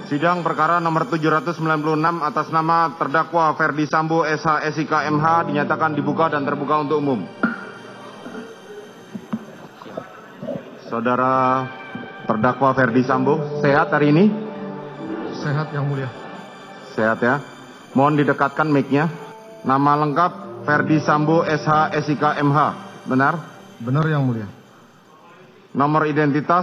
Sidang perkara nomor 796 atas nama terdakwa Ferdi Sambo SH SIK MH dinyatakan dibuka dan terbuka untuk umum. Saudara terdakwa Ferdi Sambo, sehat hari ini? Sehat yang mulia. Sehat ya. Mohon didekatkan mic-nya. Nama lengkap Ferdi Sambo SH SIK MH, benar? Benar yang mulia. Nomor identitas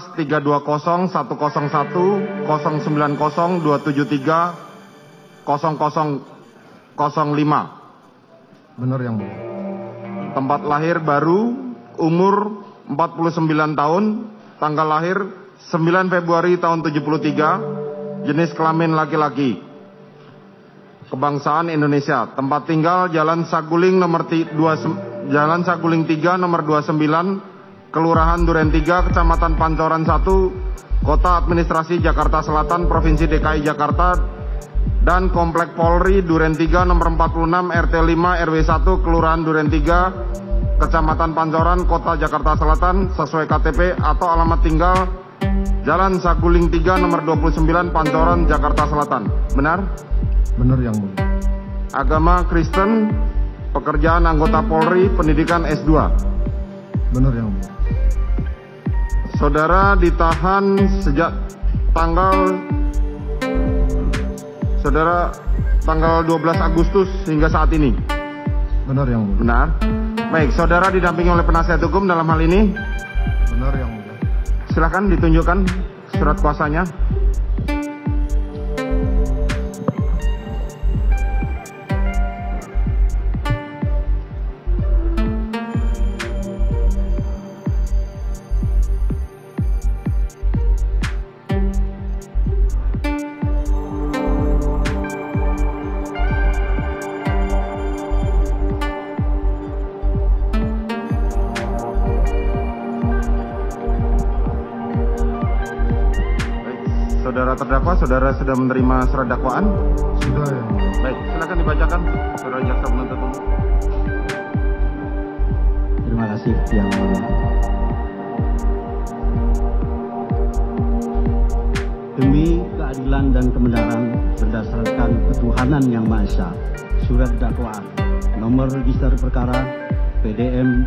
320109027300005. Benar yang mulia. Tempat lahir baru, umur 49 tahun, tanggal lahir 9 Februari tahun 73, jenis kelamin laki-laki. Kebangsaan Indonesia. Tempat tinggal Jalan Saguling Jalan Saguling 3 nomor 29, Kelurahan Duren 3, Kecamatan Pancoran 1, Kota Administrasi Jakarta Selatan, Provinsi DKI Jakarta, dan Komplek Polri Duren 3 nomor 46 RT 5 RW 1 Kelurahan Duren 3, Kecamatan Pancoran, Kota Jakarta Selatan, sesuai KTP atau alamat tinggal Jalan Saguling 3 nomor 29 Pancoran, Jakarta Selatan. Benar? Benar yang mulia. Agama Kristen, pekerjaan anggota Polri, pendidikan S2. Benar yang mulia. Saudara ditahan sejak tanggal 12 Agustus hingga saat ini. Benar yang mulia. Benar. Baik, saudara didampingi oleh penasihat hukum dalam hal ini. Benar yang mulia. Silakan ditunjukkan surat kuasanya. Saudara terdakwa, saudara sudah menerima surat dakwaan? Sudah yang mulia. Baik, silakan dibacakan, saudara jaksa penuntut umum. Terima kasih yang mulia. Demi keadilan dan kebenaran berdasarkan ketuhanan yang Maha Esa, surat dakwaan nomor register perkara PDM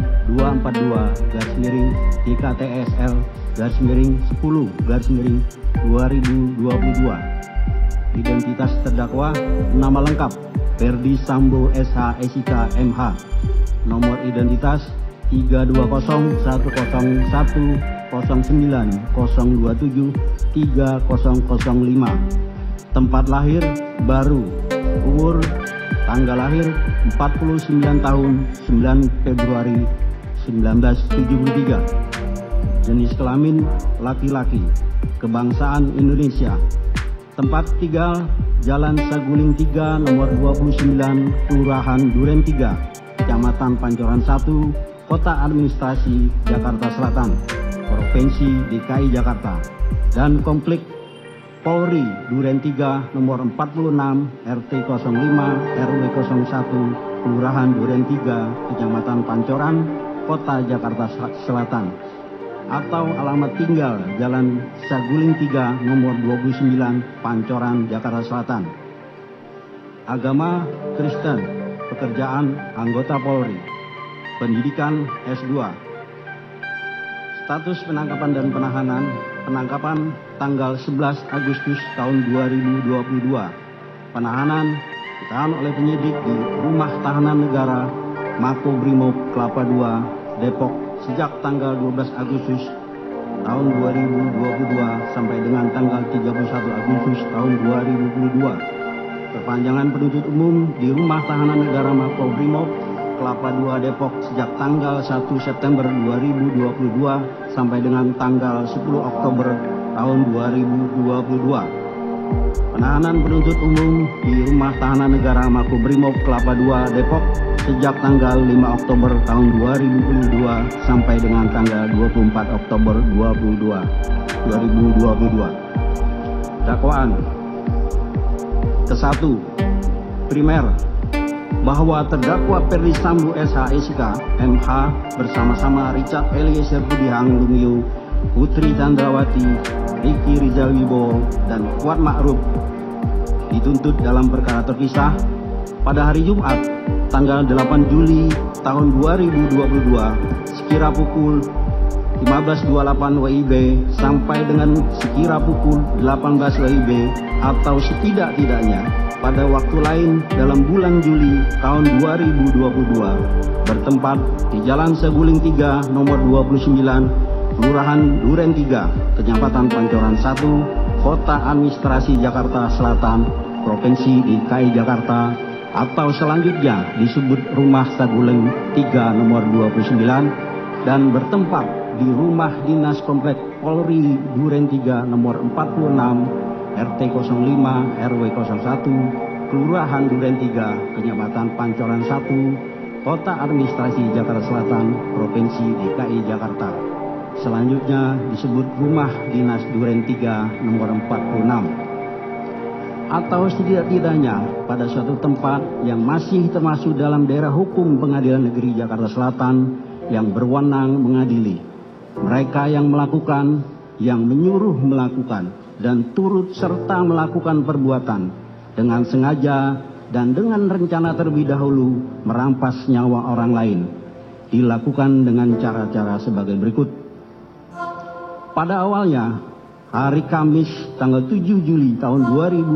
242-DKTSL-10-2022. Identitas terdakwa, nama lengkap Ferdi Sambo SH SIK MH. Nomor identitas 3201090273005. Tempat lahir baru, umur tanggal lahir 49 tahun 9 Februari 1973. Jenis kelamin laki-laki. Kebangsaan Indonesia. Tempat tinggal Jalan Saguling 3 nomor 29 Kelurahan Duren 3, Kecamatan Pancoran 1, Kota Administrasi Jakarta Selatan, Provinsi DKI Jakarta, dan Komplek Polri Duren 3 nomor 46 RT 05 RW 01 Kelurahan Duren 3, Kecamatan Pancoran, Kota Jakarta Selatan, atau alamat tinggal Jalan Saguling 3 nomor 29 Pancoran, Jakarta Selatan. Agama Kristen, pekerjaan anggota Polri, pendidikan S2. Status penangkapan dan penahanan, penangkapan tanggal 11 Agustus tahun 2022. Penahanan ditahan oleh penyidik di Rumah Tahanan Negara Makobrimob Kelapa II, Depok sejak tanggal 12 Agustus tahun 2022 sampai dengan tanggal 31 Agustus tahun 2022. Perpanjangan penuntut umum di Rumah Tahanan Negara Makobrimob Kelapa II, Depok sejak tanggal 1 September 2022 sampai dengan tanggal 10 Oktober tahun 2022. Penahanan penuntut umum di Rumah Tahanan Negara Makobrimob Kelapa II, Depok sejak tanggal 5 Oktober tahun 2022 sampai dengan tanggal 24 Oktober 2022. Dakwaan ke-1. Primer, bahwa terdakwa Ferdi Sambo SH SIK MH bersama-sama Richard Eliezer Budihang Lumiu, Putri Chandrawati, Ricky Rizal Wibowo, dan Kuat Ma'ruf dituntut dalam perkara terpisah pada hari Jumat tanggal 8 Juli tahun 2022 sekira pukul 15.28 WIB sampai dengan sekira pukul 18 WIB atau setidak-tidaknya pada waktu lain dalam bulan Juli tahun 2022 bertempat di Jalan Saguling 3 nomor 29 Kelurahan Duren 3 Kecamatan Pancoran 1 Kota Administrasi Jakarta Selatan Provinsi DKI Jakarta atau selanjutnya disebut Rumah Saguling 3 nomor 29 dan bertempat di Rumah Dinas Komplek Polri Duren 3 nomor 46 RT 05 RW 01 Kelurahan Duren 3 Kecamatan Pancoran 1 Kota Administrasi Jakarta Selatan Provinsi DKI Jakarta. Selanjutnya disebut Rumah Dinas Duren 3 nomor 46 atau setidak-tidaknya pada suatu tempat yang masih termasuk dalam daerah hukum Pengadilan Negeri Jakarta Selatan yang berwenang mengadili. Mereka yang melakukan, yang menyuruh melakukan, dan turut serta melakukan perbuatan dengan sengaja dan dengan rencana terlebih dahulu merampas nyawa orang lain dilakukan dengan cara-cara sebagai berikut. Pada awalnya, hari Kamis tanggal 7 Juli tahun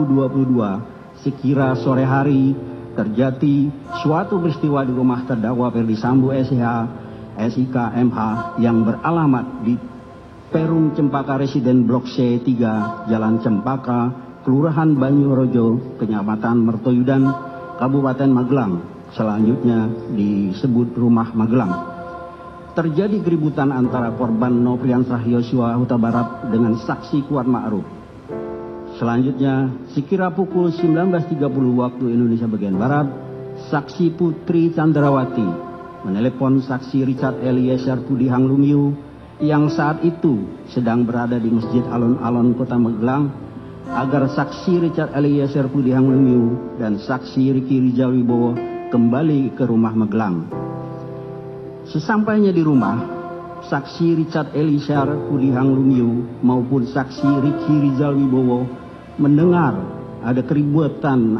2022 sekira sore hari terjadi suatu peristiwa di rumah terdakwa Ferdi Sambo SH SIK MH yang beralamat di Perum Cempaka Residen Blok C3 Jalan Cempaka Kelurahan Banyurojo Kecamatan Mertoyudan Kabupaten Magelang, selanjutnya disebut Rumah Magelang. Terjadi keributan antara korban Nofriansah Yosua Huta Barat dengan saksi Kuat Ma'ruf. Selanjutnya, sekira pukul 19.30 waktu Indonesia bagian Barat, saksi Putri Chandrawati menelepon saksi Richard Eliezer Pudihang Lumiu yang saat itu sedang berada di Masjid Alon-Alon Kota Magelang agar saksi Richard Eliezer Pudihang Lumiu dan saksi Ricky Rizal Wibowo kembali ke rumah Magelang. Sesampainya di rumah, saksi Richard Eliezer Pudihang Lumiu maupun saksi Ricky Rizal Wibowo mendengar ada keributan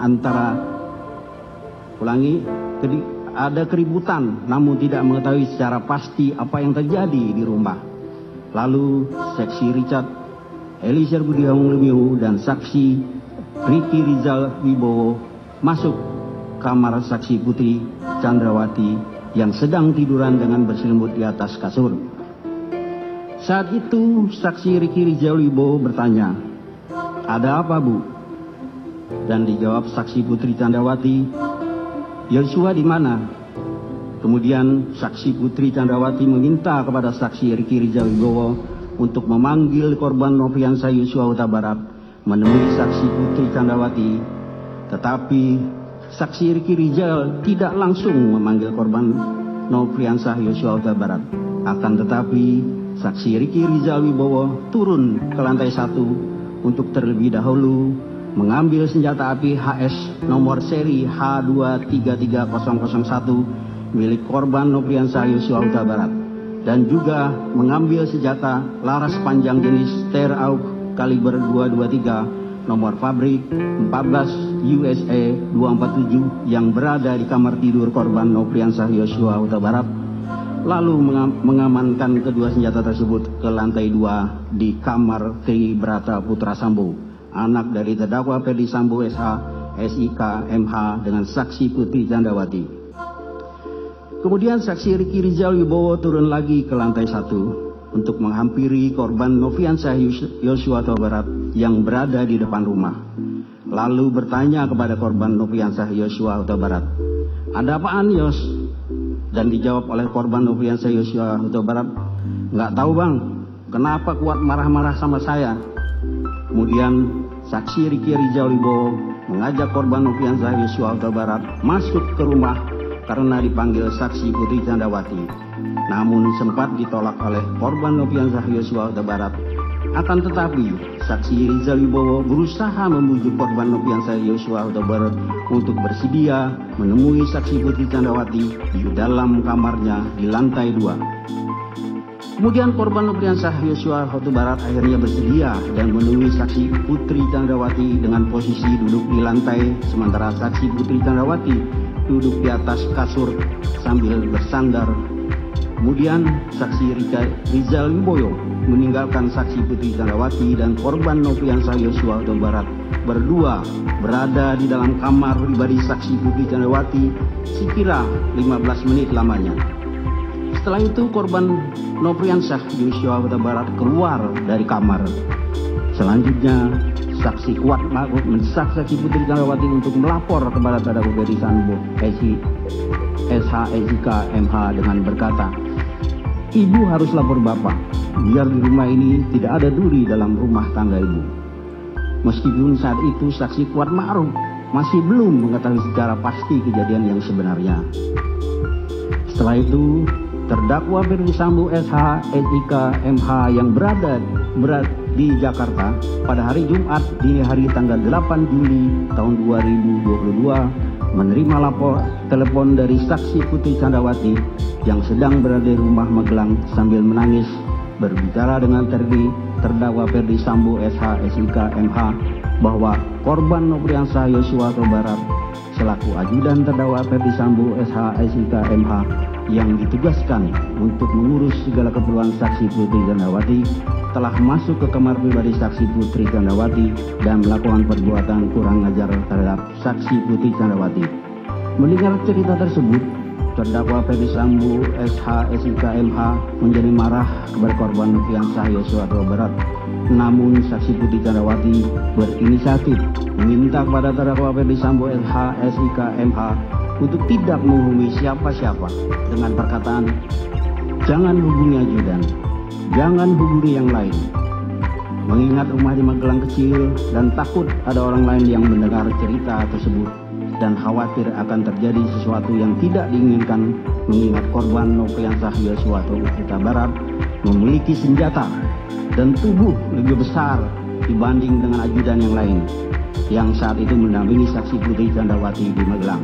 ada keributan namun tidak mengetahui secara pasti apa yang terjadi di rumah. Lalu saksi Richard Eliezer Pudihang Lumiu dan saksi Ricky Rizal Wibowo masuk kamar saksi Putri Chandrawati yang sedang tiduran dengan berselimut di atas kasur. Saat itu saksi Ricky Rizal Wibowo bertanya, "Ada apa, Bu?" Dan dijawab saksi Putri Chandrawati, "Yosua di mana?" Kemudian saksi Putri Chandrawati meminta kepada saksi Ricky Rizal Wibowo untuk memanggil korban Nofriansah Yosua Huta Barat menemui saksi Putri Chandrawati, tetapi saksi Ricky Rizal tidak langsung memanggil korban Nofriansah Yosua Huta Barat. Akan tetapi saksi Ricky Rizal Wibowo turun ke lantai 1 untuk terlebih dahulu mengambil senjata api HS nomor seri H233001 milik korban Nofriansah Yosua Huta Barat dan juga mengambil senjata laras panjang jenis Ter AUG kaliber 223 nomor pabrik 14 USA 247 yang berada di kamar tidur korban Nofriansah Yosua Huta Barat, lalu mengamankan kedua senjata tersebut ke lantai 2 di kamar Tri Brata Putra Sambo, anak dari terdakwa Ferdi Sambo SH SIK MH dengan saksi Putri Chandrawati. Kemudian saksi Ricky Rizal Wibowo turun lagi ke lantai 1 untuk menghampiri korban Nofriansah Yosua Huta Barat yang berada di depan rumah. Lalu bertanya kepada korban Nofriansah Yosua Huta Barat, "Ada apaan, Yos?" Dan dijawab oleh korban Nofriansah Yosua Huta Barat, "Nggak tahu, Bang, kenapa Kuat marah-marah sama saya?" Kemudian saksi Ricky Rizal Wibowo mengajak korban Nofriansah Yosua Huta Barat masuk ke rumah karena dipanggil saksi Putri Chandrawati. Namun sempat ditolak oleh korban Nofriansah Yosua Huta Barat. Akan tetapi saksi Rizal Wibowo berusaha membujuk korban Nofriansah Yosua Huta Barat untuk bersedia menemui saksi Putri Chandrawati di dalam kamarnya di lantai 2. Kemudian korban Nofriansah Yosua Huta Barat akhirnya bersedia dan menemui saksi Putri Chandrawati dengan posisi duduk di lantai, sementara saksi Putri Chandrawati duduk di atas kasur sambil bersandar. Kemudian saksi Rizal Wibowo meninggalkan saksi Putri Chandrawati dan korban Nofriansah Yosua Huta Barat berdua berada di dalam kamar pribadi saksi Putri Chandrawati sekira 15 menit lamanya. Setelah itu korban Nofriansah Yosua Huta Barat keluar dari kamar. Selanjutnya saksi Kuat Ma'ruf mendesak saksi Putri Chandrawati untuk melapor kepada terdakwa Ferdi Sambo SH MH dengan berkata, "Ibu harus lapor Bapak, biar di rumah ini tidak ada duri dalam rumah tangga Ibu." Meskipun saat itu saksi Kuat Ma'ruf masih belum mengetahui secara pasti kejadian yang sebenarnya. Setelah itu terdakwa Ferdi Sambo SH MH yang berada di Jakarta pada hari Jumat dini hari tanggal 8 Juli tahun 2022 menerima telepon dari saksi Putri Chandrawati yang sedang berada di rumah Magelang sambil menangis berbicara dengan terdakwa Ferdi Sambo SH MH bahwa korban Nofriansah Yosua Huta Barat selaku ajudan terdakwa Ferdi Sambo SH MH yang ditugaskan untuk mengurus segala keperluan saksi Putri Chandrawati telah masuk ke kamar pribadi saksi Putri Chandrawati dan melakukan perbuatan kurang ajar terhadap saksi Putri Chandrawati. Mendengar cerita tersebut, terdakwa Ferdi Sambo SH MH menjadi marah kepada korban Nofriansah Yosua Huta Barat. Namun saksi Putri Chandrawati berinisiatif meminta kepada terdakwa Ferdi Sambo SH MH untuk tidak menghubungi siapa-siapa dengan perkataan, "Jangan hubungi ajudan, jangan hubungi yang lain." Mengingat rumah di Magelang kecil dan takut ada orang lain yang mendengar cerita tersebut dan khawatir akan terjadi sesuatu yang tidak diinginkan, mengingat korban Nofriansah Yosua Huta Barat memiliki senjata dan tubuh lebih besar dibanding dengan ajudan yang lain yang saat itu mendampingi saksi Putri Chandrawati di Magelang.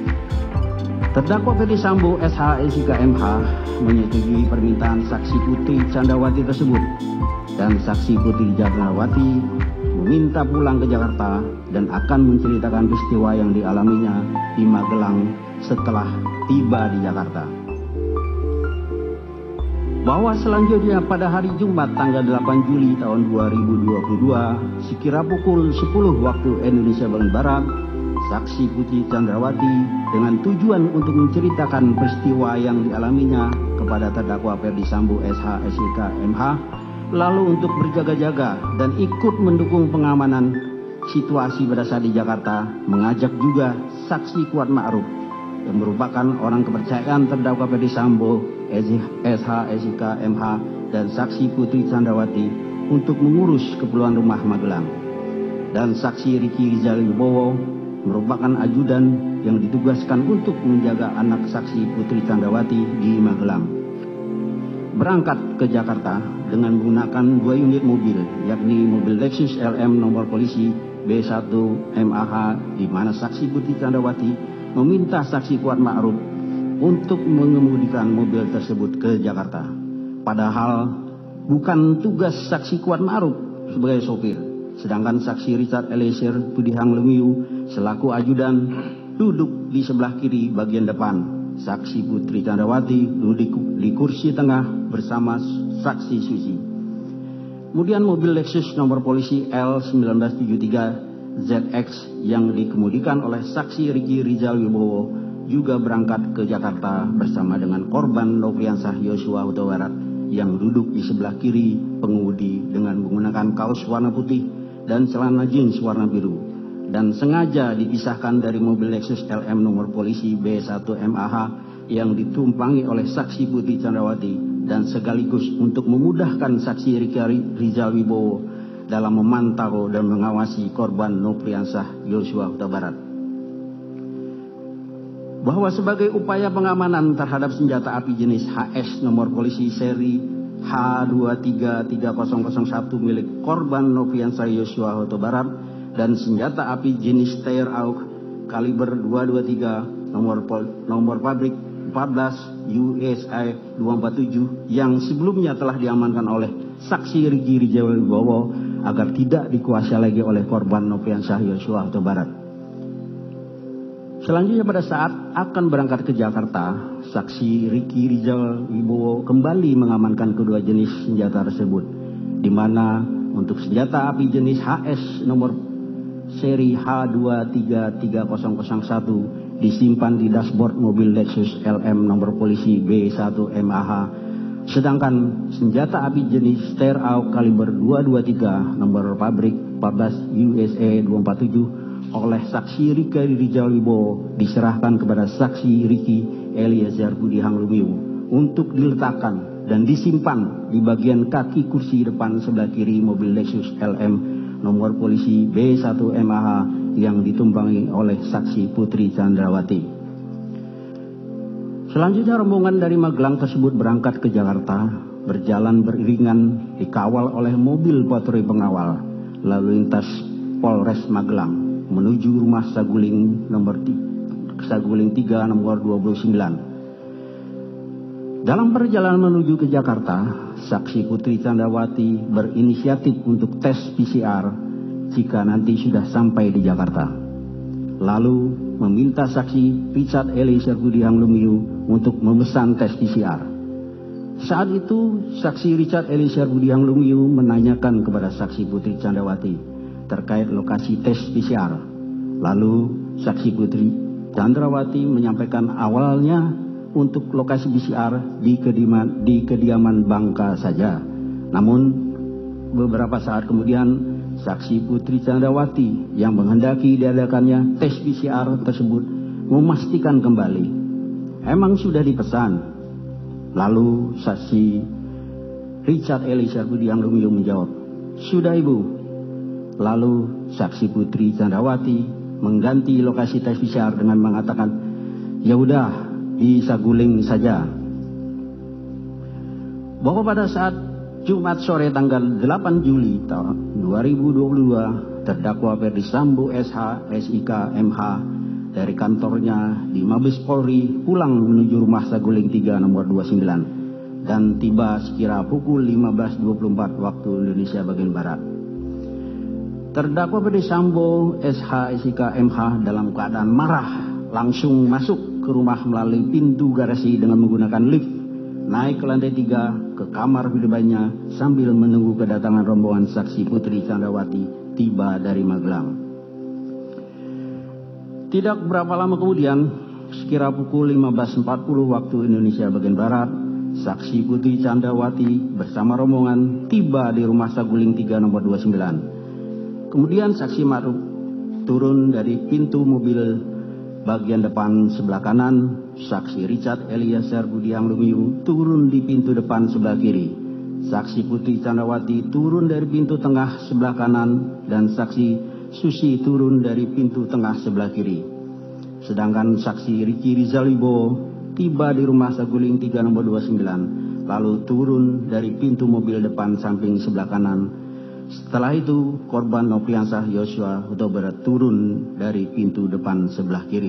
Terdakwa Ferdi Sambo SH MH menyetujui permintaan saksi Putri Chandrawati tersebut dan saksi Putri Chandrawati meminta pulang ke Jakarta dan akan menceritakan peristiwa yang dialaminya di Magelang setelah tiba di Jakarta. Bahwa selanjutnya pada hari Jumat tanggal 8 Juli tahun 2022 sekira pukul 10 waktu Indonesia bagian Barat, saksi Putri Chandrawati dengan tujuan untuk menceritakan peristiwa yang dialaminya kepada terdakwa Ferdi Sambo SH MH, lalu untuk berjaga-jaga dan ikut mendukung pengamanan situasi pada saat di Jakarta, mengajak juga saksi Kuat Ma'ruf yang merupakan orang kepercayaan terdakwa Ferdi Sambo SH MH dan saksi Putri Chandrawati untuk mengurus keperluan rumah Magelang, dan saksi Rizal Wibowo merupakan ajudan yang ditugaskan untuk menjaga anak saksi Putri Chandrawati di Magelang. Berangkat ke Jakarta dengan menggunakan 2 unit mobil, yakni mobil Lexus LM nomor polisi B1 MAH, di mana saksi Putri Chandrawati meminta saksi Kuat Ma'ruf untuk mengemudikan mobil tersebut ke Jakarta. Padahal bukan tugas saksi Kuat Ma'ruf sebagai sopir. Sedangkan saksi Richard Eliezer Budihang Lumiu selaku ajudan duduk di sebelah kiri bagian depan. Saksi Putri Chandrawati duduk di kursi tengah bersama saksi Susi. Kemudian mobil Lexus nomor polisi L1973 ZX yang dikemudikan oleh saksi Rizal Wibowo juga berangkat ke Jakarta bersama dengan korban Nofriansah Yosua Huta Barat yang duduk di sebelah kiri pengemudi dengan menggunakan kaos warna putih dan celana jeans warna biru, dan sengaja dipisahkan dari mobil Lexus LM nomor polisi B1 MAH yang ditumpangi oleh saksi Putri Chandrawati, dan sekaligus untuk memudahkan saksi Rizal Wibowo dalam memantau dan mengawasi korban Nofriansah Yosua Huta Barat. Bahwa sebagai upaya pengamanan terhadap senjata api jenis HS nomor polisi seri H233001 milik korban Nofriansah Yosua Huta Barat dan senjata api jenis Steyr AUK kaliber 223 nomor pabrik 14 USA 247 yang sebelumnya telah diamankan oleh saksi Riki Rijal Wibowo agar tidak dikuasai lagi oleh korban Nopiansyah Yosua Huta Barat. Selanjutnya pada saat akan berangkat ke Jakarta, saksi Riki Rijal Wibowo kembali mengamankan kedua jenis senjata tersebut, di mana untuk senjata api jenis HS nomor seri H233001 disimpan di dashboard mobil Lexus LM nomor polisi B1MAH, sedangkan senjata api jenis Steyr AUK kaliber 223 nomor pabrik 14 USA 247 oleh saksi Riki Rijal Wibowo diserahkan kepada saksi Riki Eliezer Budihang Lumiu untuk diletakkan dan disimpan di bagian kaki kursi depan sebelah kiri mobil Lexus LM nomor polisi B1MAH yang ditumpangi oleh saksi Putri Chandrawati. Selanjutnya rombongan dari Magelang tersebut berangkat ke Jakarta, berjalan beriringan dikawal oleh mobil patroli pengawal lalu lintas Polres Magelang menuju rumah Saguling 3 nomor 29. Dalam perjalanan menuju ke Jakarta, saksi Putri Chandrawati berinisiatif untuk tes PCR jika nanti sudah sampai di Jakarta. Lalu meminta saksi Richard Eliezer Budihang Lumiu untuk memesan tes PCR. Saat itu saksi Richard Eliezer Budihang Lumiu menanyakan kepada saksi Putri Chandrawati terkait lokasi tes PCR. Lalu saksi Putri Chandrawati menyampaikan awalnya untuk lokasi PCR di kediaman Bangka saja. Namun beberapa saat kemudian saksi Putri Chandrawati yang menghendaki diadakannya tes PCR tersebut memastikan kembali, emang sudah dipesan. Lalu saksi Richard Eliezer Budihang Lumiu menjawab, sudah Ibu. Lalu saksi Putri Chandrawati mengganti lokasi tes PCR dengan mengatakan, ya udah di Saguling saja. Bahwa pada saat Jumat sore tanggal 8 Juli tahun 2022, terdakwa Ferdi Sambo SH SIK MH dari kantornya di Mabes Polri pulang menuju rumah Saguling 3 nomor 29 dan tiba sekira pukul 15.24 waktu Indonesia bagian Barat. Terdakwa Ferdi Sambo SH SIK MH dalam keadaan marah langsung masuk ke rumah melalui pintu garasi dengan menggunakan lift, naik ke lantai 3 ke kamar pribadinya sambil menunggu kedatangan rombongan saksi Putri Chandrawati tiba dari Magelang. Tidak berapa lama kemudian, sekira pukul 15.40 waktu Indonesia bagian Barat, saksi Putri Chandrawati bersama rombongan tiba di rumah Saguling 3 nomor 29. Kemudian saksi Ma'ruf turun dari pintu mobil bagian depan sebelah kanan, saksi Richard Eliezer Budihang Lumiu turun di pintu depan sebelah kiri. Saksi Putri Chandrawati turun dari pintu tengah sebelah kanan dan saksi Susi turun dari pintu tengah sebelah kiri. Sedangkan saksi Riki Rijal Wibowo tiba di rumah Saguling 3 nomor 29, lalu turun dari pintu mobil depan samping sebelah kanan. Setelah itu, korban Nopiansyah Yosua Huta Barat turun dari pintu depan sebelah kiri.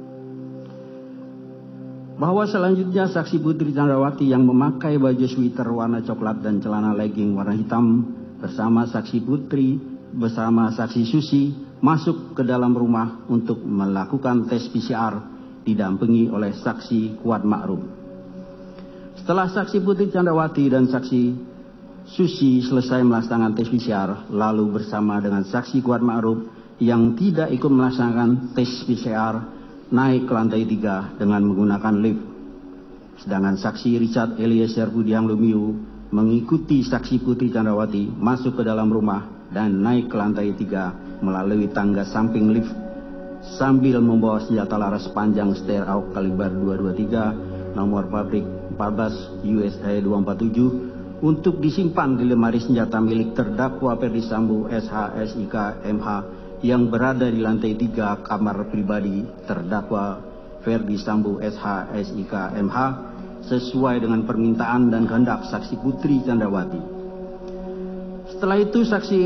Bahwa selanjutnya saksi Putri Chandrawati yang memakai baju sweater warna coklat dan celana legging warna hitam bersama saksi Putri bersama saksi Susi masuk ke dalam rumah untuk melakukan tes PCR didampingi oleh saksi Kuat Ma'ruf. Setelah saksi Putri Chandrawati dan saksi Susi selesai melaksanakan tes PCR, lalu bersama dengan saksi Kuat Ma'ruf yang tidak ikut melaksanakan tes PCR naik ke lantai 3 dengan menggunakan lift. Sedangkan saksi Richard Eliezer Budihang Lumiu mengikuti saksi Putri Chandrawati masuk ke dalam rumah dan naik ke lantai 3 melalui tangga samping lift sambil membawa senjata laras panjang Steyr AUK kaliber 223 nomor pabrik 14 USA 247 untuk disimpan di lemari senjata milik terdakwa Ferdi Sambo SH SIK MH yang berada di lantai 3 kamar pribadi terdakwa Ferdi Sambo SH SIK MH sesuai dengan permintaan dan kehendak saksi Putri Chandrawati. Setelah itu saksi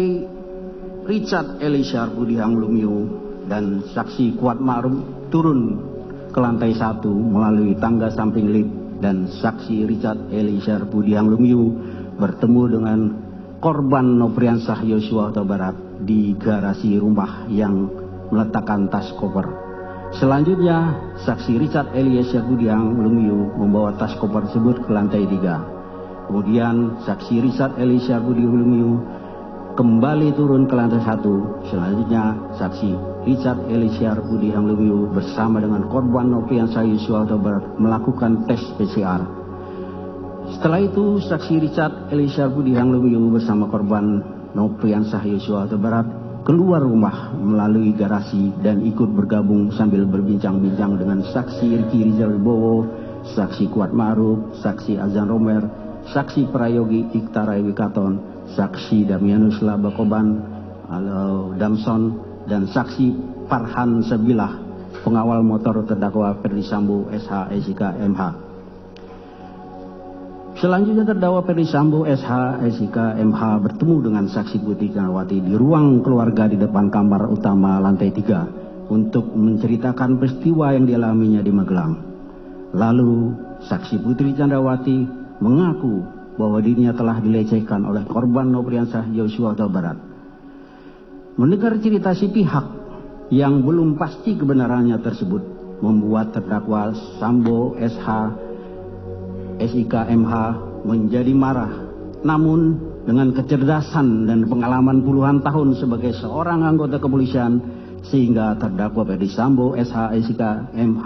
Richard Eliezer Budihang Lumiu dan saksi Kuat Ma'ruf turun ke lantai 1 melalui tangga samping lift dan saksi Richard Eliezer Budiang Lumiu bertemu dengan korban Nofriansah Yosua Huta Barat di garasi rumah yang meletakkan tas koper. Selanjutnya, saksi Richard Eliezer Budiang Lumiu membawa tas koper tersebut ke lantai 3. Kemudian, saksi Richard Eliezer Budiang Lumiu kembali turun ke lantai 1. Selanjutnya, saksi Richard Eliezer Budiang Lumiu bersama dengan korban Nofriansah Yosua Huta Barat melakukan tes PCR. Setelah itu, saksi Richard Eliezer Budiang Lumiu bersama korban Nofriansah Yosua Huta Barat keluar rumah melalui garasi dan ikut bergabung sambil berbincang-bincang dengan saksi Ricky Rizal Wibowo, saksi Kuat Ma'ruf, saksi Azan Romer, saksi Prayogi Iktarai Wikaton, saksi Damianus Labakoban Damson, dan saksi Farhan Sabilah, pengawal motor terdakwa Ferdi Sambo SH SIK MH. Selanjutnya terdakwa Ferdi Sambo SH SIK MH bertemu dengan saksi Putri Candrawati di ruang keluarga di depan kamar utama lantai 3 untuk menceritakan peristiwa yang dialaminya di Magelang. Lalu saksi Putri Candrawati mengaku bahwa dirinya telah dilecehkan oleh korban Nofriansah Yosua Huta Barat. Mendengar cerita si pihak yang belum pasti kebenarannya tersebut membuat terdakwa Sambo SH SIK MH menjadi marah. Namun dengan kecerdasan dan pengalaman puluhan tahun sebagai seorang anggota kepolisian, sehingga terdakwa Ferdi Sambo SH SIK MH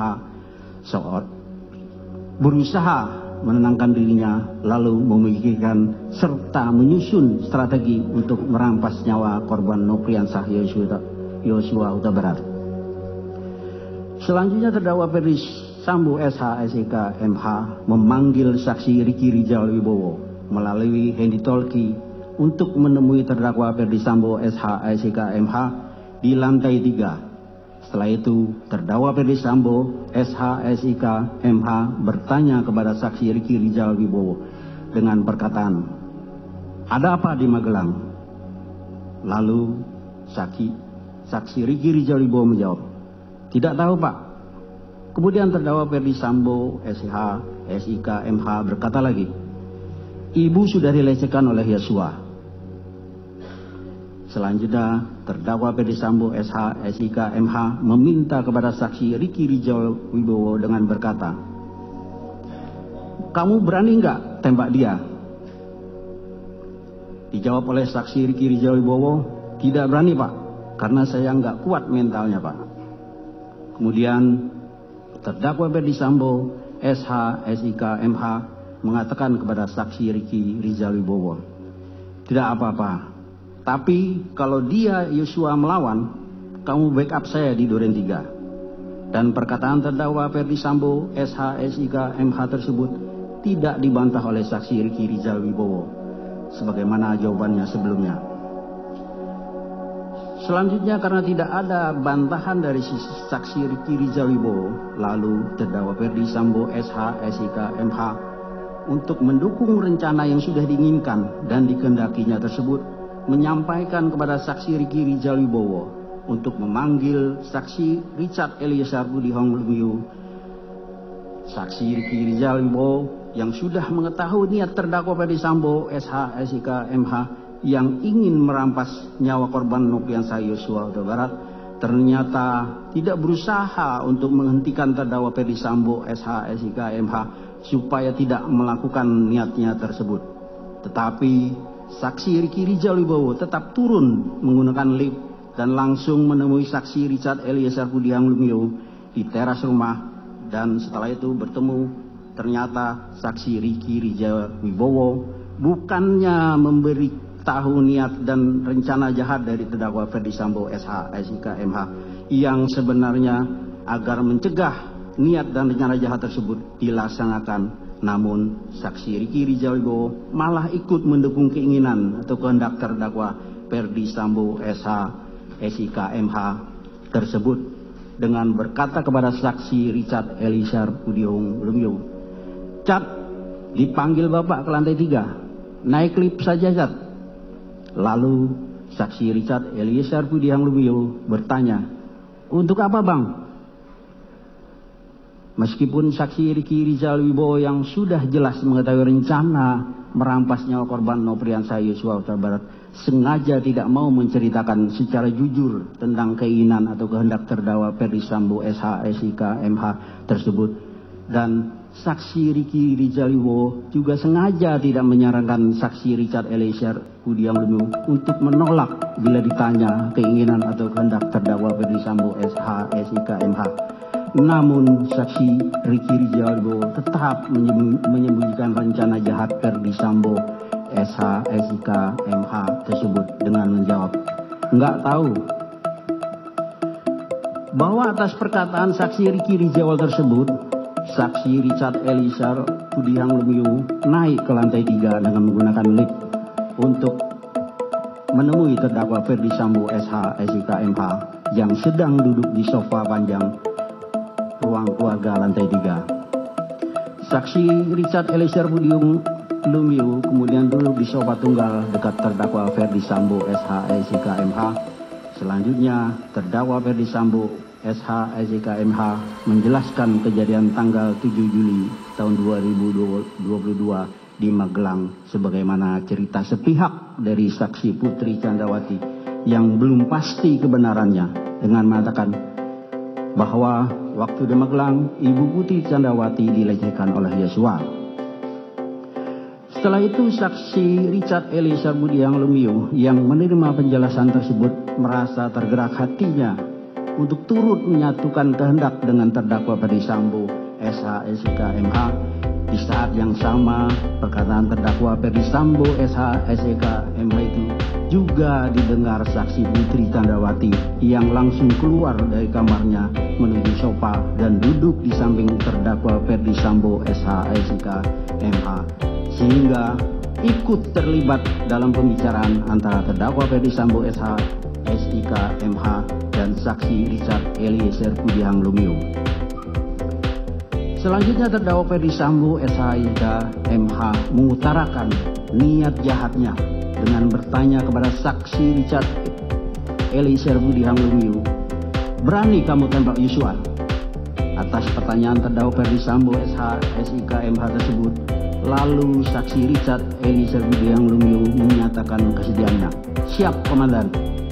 berusaha menenangkan dirinya, lalu memikirkan serta menyusun strategi untuk merampas nyawa korban Nofriansah Yosua Huta Barat. Selanjutnya terdakwa Ferdi Sambo SH SIK MH memanggil saksi Ricky Rizal Wibowo melalui handy talkie untuk menemui terdakwa Ferdi Sambo SH SIK MH di lantai 3. Setelah itu, terdakwa Ferdi Sambo SH SIK MH bertanya kepada saksi Ricky Rizal Wibowo dengan perkataan, "Ada apa di Magelang?" Lalu saksi Ricky Rizal Wibowo menjawab, "Tidak tahu, Pak." Kemudian terdakwa Ferdi Sambo SH SIK MH berkata lagi, "Ibu sudah dilecehkan oleh Yosua." Selanjutnya terdakwa Ferdi Sambo SH SIK MH meminta kepada saksi Ricky Rizal Wibowo dengan berkata, "Kamu berani nggak tembak dia?" Dijawab oleh saksi Ricky Rizal Wibowo, "Tidak berani, Pak, karena saya nggak kuat mentalnya, Pak." Kemudian terdakwa Ferdi Sambo SH SIK MH mengatakan kepada saksi Ricky Rizal Wibowo, "Tidak apa-apa, tapi kalau dia Yosua melawan, kamu backup saya di Duren 3. Dan perkataan terdakwa Ferdi Sambo SH SIK MH tersebut tidak dibantah oleh saksi Ricky Rizal Wibowo, sebagaimana jawabannya sebelumnya. Selanjutnya, karena tidak ada bantahan dari saksi Ricky Rizal Wibowo, lalu terdakwa Ferdi Sambo SH SIK MH untuk mendukung rencana yang sudah diinginkan dan dikehendakinya tersebut menyampaikan kepada saksi Ricky Rizal Wibowo untuk memanggil saksi Richard Eliezer Budiang Lumiu. Saksi Ricky Rizal Wibowo yang sudah mengetahui niat terdakwa Ferdi Sambo SH SIK MH yang ingin merampas nyawa korban Nofriansah Yosua Huta Barat ternyata tidak berusaha untuk menghentikan terdakwa Ferdi Sambo SH SIK MH supaya tidak melakukan niatnya tersebut. Tetapi saksi Ricky Rizal Wibowo tetap turun menggunakan lift dan langsung menemui saksi Richard Eliezer Budiang Lumiu di teras rumah, dan setelah itu bertemu. Ternyata saksi Ricky Rizal Wibowo bukannya memberi tahu niat dan rencana jahat dari terdakwa Ferdi Sambo SH SIK MH yang sebenarnya agar mencegah niat dan rencana jahat tersebut dilaksanakan. Namun saksi Ricky Rizal Wibowo malah ikut mendukung keinginan atau kehendak terdakwa Ferdi Sambo SH SIK MH tersebut dengan berkata kepada saksi Richard Eliezer Budiang Lumiu, "Cat, dipanggil Bapak ke lantai 3, naik lift saja, Cat." Lalu saksi Richard Eliezer Budiang Lumiu bertanya, "Untuk apa, Bang?" Meskipun saksi Ricky Rizal Wibowo yang sudah jelas mengetahui rencana merampas nyawa korban Nofriansah Yosua Huta Barat sengaja tidak mau menceritakan secara jujur tentang keinginan atau kehendak terdakwa Ferdi Sambo SH SIK MH tersebut, dan saksi Ricky Rizal Wibowo juga sengaja tidak menyarankan saksi Richard Eliezer Budiang Lumiu untuk menolak bila ditanya keinginan atau kehendak terdakwa Ferdi Sambo SH SIK MH. Namun saksi Ricky Rizal Wibowo tetap menyembunyikan rencana jahat Ferdi Sambo SH SIK MH tersebut dengan menjawab, "Enggak tahu." Bahwa atas perkataan saksi Ricky Rizal tersebut, saksi Richard Eliezer Budiang Lumiu naik ke lantai 3 dengan menggunakan lift untuk menemui terdakwa Ferdi Sambo SH SIK MH yang sedang duduk di sofa panjang ruang keluarga lantai 3. Saksi Richard Eliezer Budiang Lumiu kemudian duduk di sofa tunggal dekat terdakwa Ferdi Sambo SH SIK MH. Selanjutnya terdakwa Ferdi Sambo SH SIK MH menjelaskan kejadian tanggal 7 Juli tahun 2022 di Magelang sebagaimana cerita sepihak dari saksi Putri Candrawati yang belum pasti kebenarannya, dengan mengatakan bahwa waktu di Magelang Ibu Putri Candrawati dilecehkan oleh Yosua. Setelah itu saksi Richard Eliezer Budiang Lumiu yang menerima penjelasan tersebut merasa tergerak hatinya untuk turut menyatukan kehendak dengan terdakwa Ferdi Sambo SH SIK MH. Di saat yang sama, perkataan terdakwa Ferdi Sambo SH SIK MH itu juga didengar saksi Putri Candrawati yang langsung keluar dari kamarnya menuju sofa dan duduk di samping terdakwa Ferdi Sambo SH SIK MH, sehingga ikut terlibat dalam pembicaraan antara terdakwa Ferdi Sambo SH SIK MH dan saksi Richard Eliezer Budiang Lumiu. Selanjutnya terdakwa Ferdi Sambo SH SIK MH mengutarakan niat jahatnya dengan bertanya kepada saksi Richard Eliezer Budiang Lumiu, "Berani kamu tembak Yosua?" Atas pertanyaan terdakwa Ferdi Sambo SH SIK MH tersebut, lalu saksi Richard Eliezer Budiang Lumiu menyatakan kesediaannya. "Siap, Komandan."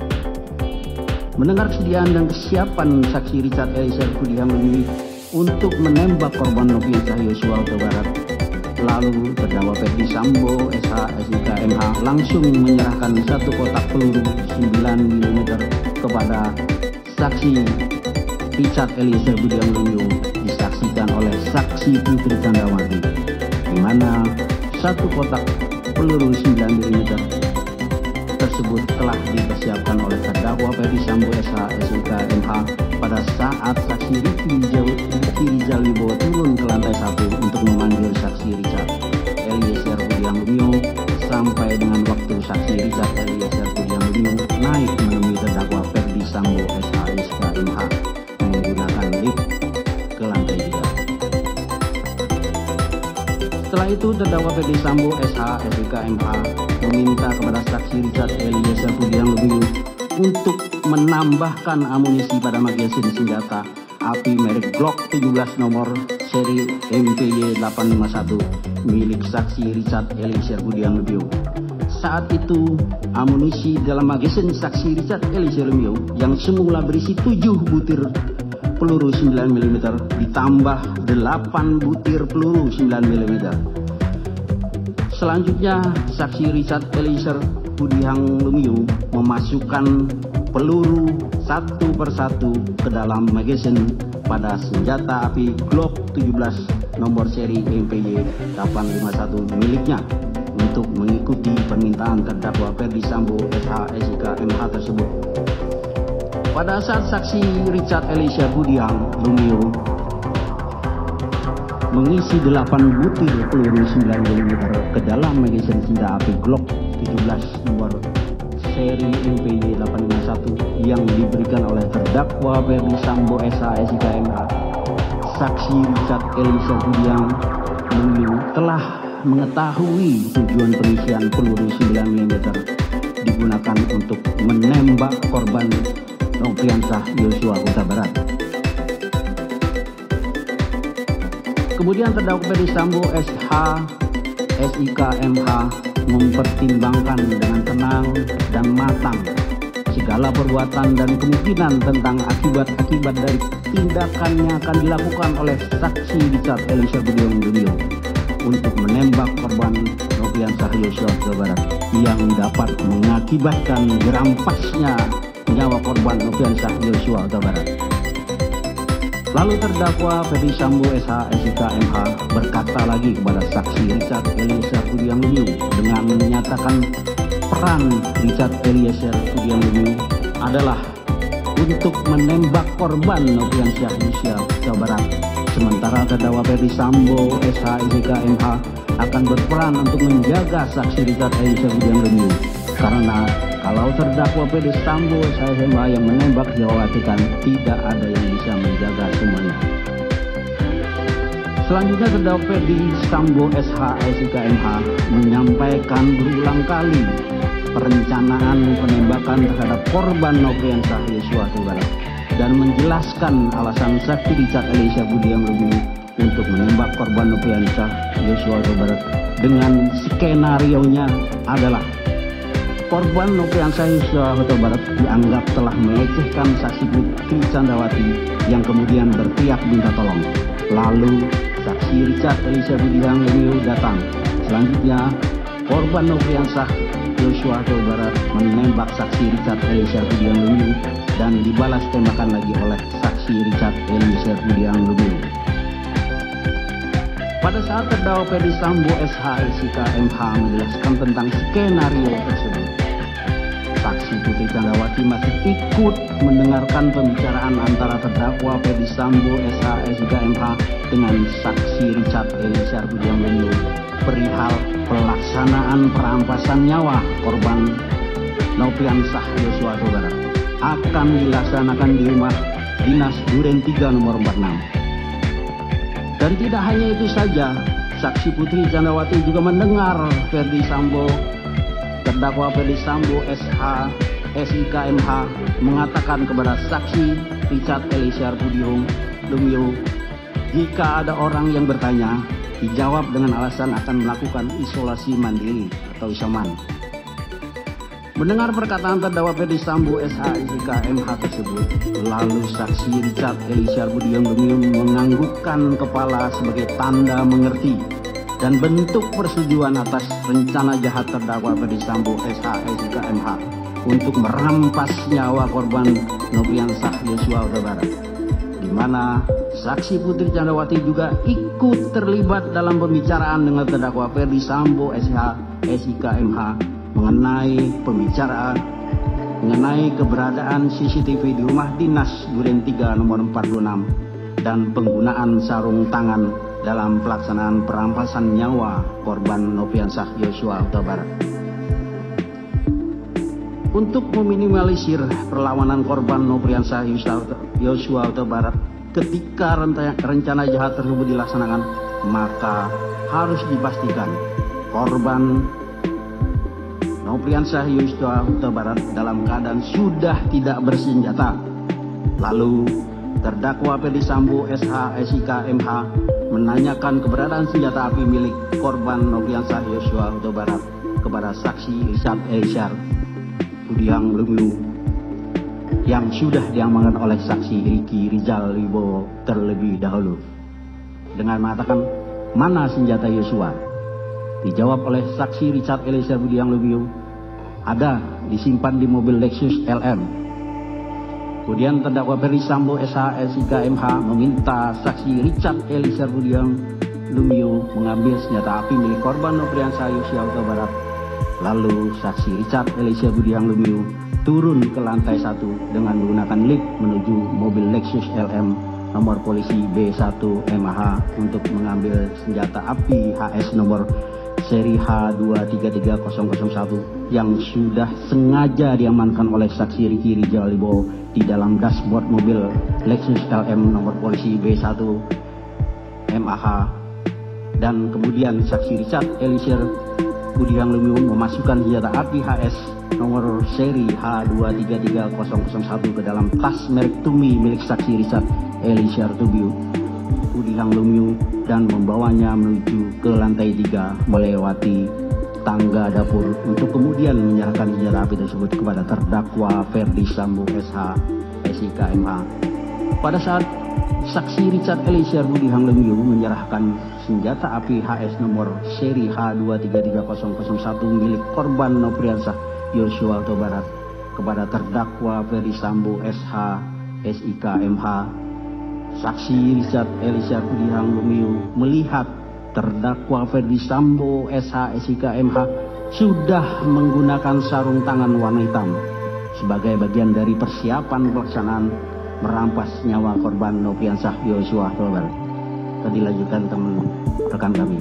Mendengar kesediaan dan kesiapan saksi Richard Eliezer Budiang Lumiu untuk menembak korban Nofriansah Yosua Huta Barat, lalu terdakwa Ferdi Sambo SH SIK MH langsung menyerahkan satu kotak peluru 9 mm kepada saksi Richard Eliezer Budiang Lumiu, disaksikan oleh saksi Putri Candrawati, di mana satu kotak peluru 9 mm tersebut telah dipersiapkan oleh terdakwa Ferdi Sambo SH SIK MH pada saat saksi Ricky Rizal Wibowo turun ke lantai 1 untuk memanggil saksi Richard Eliezer Budiang Lumiu, sampai dengan waktu saksi Richard Eliezer Budiang Lumiu naik menemui terdakwa Ferdi Sambo SH SIK MH menggunakan lift ke lantai 3. Setelah itu terdakwa Ferdi Sambo SH SIK MH meminta kepada saksi Richard Eliezer Budiang Lumiu untuk menambahkan amunisi pada magasin senjata api merek Glock 17 nomor seri MPY 851 milik saksi Richard Eliezer Budiang Lumiu. Saat itu amunisi dalam magasin saksi Richard Eliezer Lumiu yang semula berisi 7 butir peluru 9 mm ditambah 8 butir peluru 9 mm. Selanjutnya, saksi Richard Eliezer Budiang Lumiu memasukkan peluru satu persatu ke dalam magasin pada senjata api Glock 17 nomor seri MPY 851 miliknya untuk mengikuti permintaan terdakwa Ferdi Sambo SH SIK MH tersebut. Pada saat saksi Richard Eliezer Budiang Lumiu mengisi 8 butir peluru 9 mm ke dalam magasin senjata api Glock 17 nomor seri MPY 851 yang diberikan oleh terdakwa Ferdi Sambo SH SIK MH, saksi Richard Eliezer Budiang Lumiu telah mengetahui tujuan pengisian peluru 9 mm digunakan untuk menembak korban Nofriansah Yosua Huta Barat. Kemudian terdakwa Ferdi Sambo SH, SIK, MH mempertimbangkan dengan tenang dan matang segala perbuatan dan kemungkinan tentang akibat-akibat dari tindakannya akan dilakukan oleh saksi Richard Eliezer Budiang Lumiu untuk menembak korban Nofriansah Yosua Huta Barat yang dapat mengakibatkan dirampasnya nyawa korban Nofriansah Yosua Huta Barat. Lalu terdakwa Ferdi Sambo SH, SIK, MH berkata lagi kepada saksi Richard Eliezer Budiang Lumiu dengan menyatakan peran Richard Eliezer Budiang Lumiu adalah untuk menembak korban Nofriansah Yosua Huta Barat. Sementara terdakwa Ferdi Sambo SH, SIK, MH akan berperan untuk menjaga saksi Richard Eliezer Budiang Lumiu. Karena kalau terdakwa Ferdi Sambo SH, MH yang menembak dikhawatirkan tidak ada yang bisa menjaga semuanya. Selanjutnya terdakwa Ferdi Sambo SH, SIK, MH menyampaikan berulang kali perencanaan penembakan terhadap korban Nofriansah Yosua Huta Barat dan menjelaskan alasan saksi Richard Eliezer Budiang Lumiu untuk menembak korban Nofriansah Yosua Huta Barat dengan skenarionya adalah korban Nofriansah Yosua Huta Barat dianggap telah melecehkan saksi Putri Candrawati yang kemudian berteriak minta tolong. Lalu saksi Richard Eliezer Budiang Lumiu datang. Selanjutnya korban Nofriansah Yosua Huta Barat menembak saksi Richard Eliezer Budiang Lumiu dan dibalas tembakan lagi oleh saksi Richard Eliezer Budiang Lumiu. Pada saat terdakwa Ferdi Sambo SH, SIK, MH menjelaskan tentang skenario tersebut, saksi Putri Candrawati masih ikut mendengarkan pembicaraan antara terdakwa Ferdi Sambo SH, SIK, MH dengan saksi Richard Eliezer Budiang Lumiu perihal pelaksanaan perampasan nyawa korban Nofriansah Yosua Huta Barat akan dilaksanakan di rumah dinas Duren 3 nomor 46. Dan tidak hanya itu saja, saksi Putri Candrawati juga mendengar terdakwa Ferdi Sambo SH, SIK, MH mengatakan kepada saksi Richard Eliezer Budiang Lumiu, jika ada orang yang bertanya, dijawab dengan alasan akan melakukan isolasi mandiri atau isoman. Mendengar perkataan terdakwa Ferdi Sambo SH, SIK, MH tersebut, lalu saksi Richard Eliezer Budiang Lumiu menganggukkan kepala sebagai tanda mengerti dan bentuk persetujuan atas rencana jahat terdakwa Ferdi Sambo SH, SIK, MH untuk merampas nyawa korban Nofriansah Yosua Huta Barat, di mana saksi Putri Candrawati juga ikut terlibat dalam pembicaraan dengan terdakwa Ferdi Sambo SH, SIK, MH mengenai keberadaan CCTV di rumah dinas Duren 3 nomor 46 dan penggunaan sarung tangan dalam pelaksanaan perampasan nyawa korban Nofriansah Yosua Huta Barat. Untuk meminimalisir perlawanan korban Nofriansah Yosua Huta Barat ketika rencana jahat tersebut dilaksanakan, maka harus dipastikan korban Nofriansah Yosua Huta Barat dalam keadaan sudah tidak bersenjata. Lalu terdakwa Ferdi Sambo SH, SIK, MH menanyakan keberadaan senjata api milik korban Nofriansah Yosua Huta Barat kepada saksi Richard Eliezer Budiang Lumiu yang sudah diamankan oleh saksi Ricky Rizal Wibowo terlebih dahulu dengan mengatakan, mana senjata Yosua? Dijawab oleh saksi Richard Eliezer Budiang Lumiu, ada, disimpan di mobil Lexus LM. Kemudian terdakwa Ferdi Sambo SH, SIK, MH meminta saksi Richard Eliezer Budiang Lumiu mengambil senjata api milik korban Nofriansah Yosua Huta Barat. Lalu saksi Richard Eliezer Budiang Lumiu turun ke lantai 1 dengan menggunakan lift menuju mobil Lexus LM nomor polisi B1 MH untuk mengambil senjata api HS nomor seri H233001 yang sudah sengaja diamankan oleh saksi Ricky Rizal Wibowo di dalam dashboard mobil Lexus LM nomor polisi B1 MAH. Dan kemudian saksi Richard Eliezer Budiang Lumiu memasukkan senjata api HS nomor seri H233001 ke dalam tas merek Tumi milik saksi Richard Eliezer Budiang Pudihang Lumiu dan membawanya menuju ke lantai 3 melewati tangga dapur untuk kemudian menyerahkan senjata api tersebut kepada terdakwa Ferdi Sambo SH SIK MH. Pada saat saksi Richard Eliezer Pudihang Lumiu menyerahkan senjata api HS nomor seri H233001 milik korban Nofriansah Yosua Huta Barat kepada terdakwa Ferdi Sambo SH SIK MH, saksi Richard Eliezer Pudihang Lumiu melihat terdakwa Ferdi Sambo SH SIK MH sudah menggunakan sarung tangan warna hitam sebagai bagian dari persiapan pelaksanaan merampas nyawa korban Nofriansah Yosua Huta Barat. Tadi lanjutkan teman rekan kami.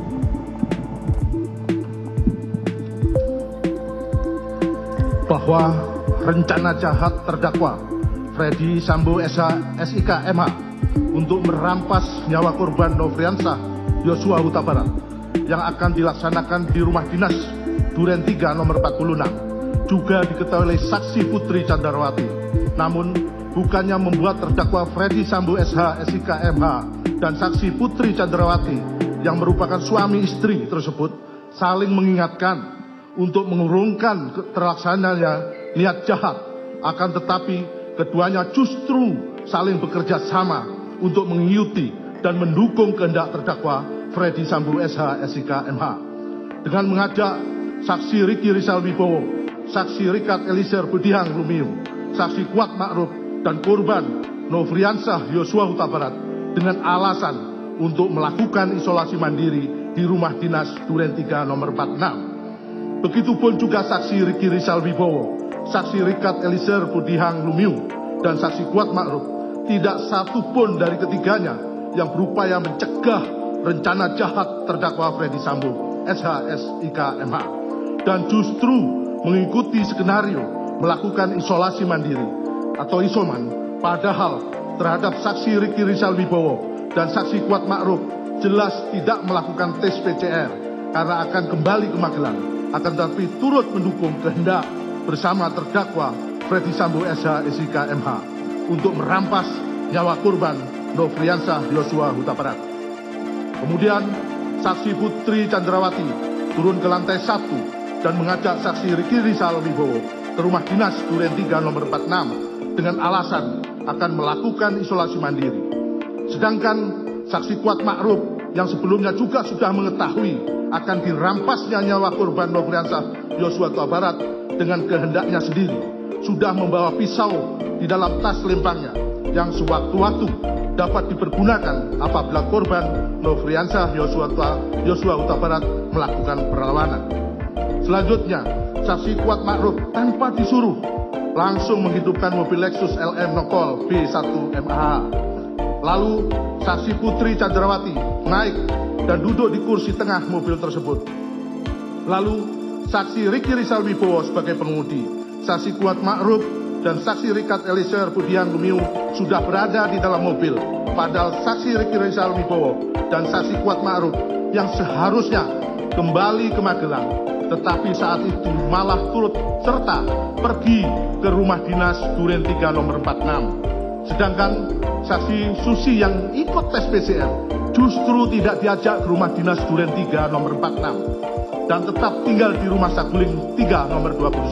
Bahwa rencana jahat terdakwa Ferdi Sambo SH SIK MH untuk merampas nyawa korban Nofriansah Yosua Huta Barat yang akan dilaksanakan di rumah dinas Duren 3 nomor 46 juga diketahui oleh saksi Putri Candrawati. Namun bukannya membuat terdakwa Ferdi Sambo SH SIK MH dan saksi Putri Candrawati yang merupakan suami istri tersebut saling mengingatkan untuk mengurungkan terlaksananya niat jahat, akan tetapi keduanya justru saling bekerja sama untuk mengikuti dan mendukung kehendak terdakwa Ferdi Sambo SH SIK MH dengan mengajak saksi Ricky Rizal Wibowo, saksi Richard Eliezer Pudihang Lumiu, saksi Kuat Ma'ruf dan korban Nofriansah Yosua Huta Barat dengan alasan untuk melakukan isolasi mandiri di rumah dinas Duren 3 nomor 46. Begitupun juga saksi Ricky Rizal Wibowo, saksi Richard Eliezer Pudihang Lumiu, dan saksi Kuat Ma'ruf, tidak satu pun dari ketiganya yang berupaya mencegah rencana jahat terdakwa Ferdi Sambo SH SIK MH dan justru mengikuti skenario melakukan isolasi mandiri atau isoman, padahal terhadap saksi Ricky Rizal Wibowo dan saksi Kuat Ma'ruf jelas tidak melakukan tes PCR karena akan kembali ke Magelang, akan tetapi turut mendukung kehendak bersama terdakwa Ferdi Sambo SH SIK MH untuk merampas nyawa korban Nofriansah Yosua Huta Barat. Kemudian saksi Putri Candrawati turun ke lantai 1 dan mengajak saksi Ricky Rizal Wibowo ke rumah dinas Duren 3 nomor 46 dengan alasan akan melakukan isolasi mandiri. Sedangkan saksi Kuat Ma'ruf yang sebelumnya juga sudah mengetahui akan dirampasnya nyawa korban Nofriansah Yosua Huta Barat dengan kehendaknya sendiri, sudah membawa pisau di dalam tas lempangnya yang sewaktu-waktu dapat dipergunakan apabila korban Nofriansah Yosua Huta Barat melakukan perlawanan. Selanjutnya, saksi Kuat Ma'ruf tanpa disuruh langsung menghidupkan mobil Lexus LM Nokol B1 MAH. Lalu saksi Putri Candrawati naik dan duduk di kursi tengah mobil tersebut. Lalu saksi Ricky Rizal Wibowo sebagai pengemudi, saksi Kuat Ma'ruf dan saksi Richard Eliezer Pudihang Lumiu sudah berada di dalam mobil, padahal saksi Ricky Rizal Wibowo dan saksi Kuat Ma'ruf yang seharusnya kembali ke Magelang, tetapi saat itu malah turut serta pergi ke rumah dinas Duren 3 nomor 46. Sedangkan saksi Susi yang ikut tes PCR justru tidak diajak ke rumah dinas Duren 3 nomor 46 dan tetap tinggal di rumah Saguling 3 nomor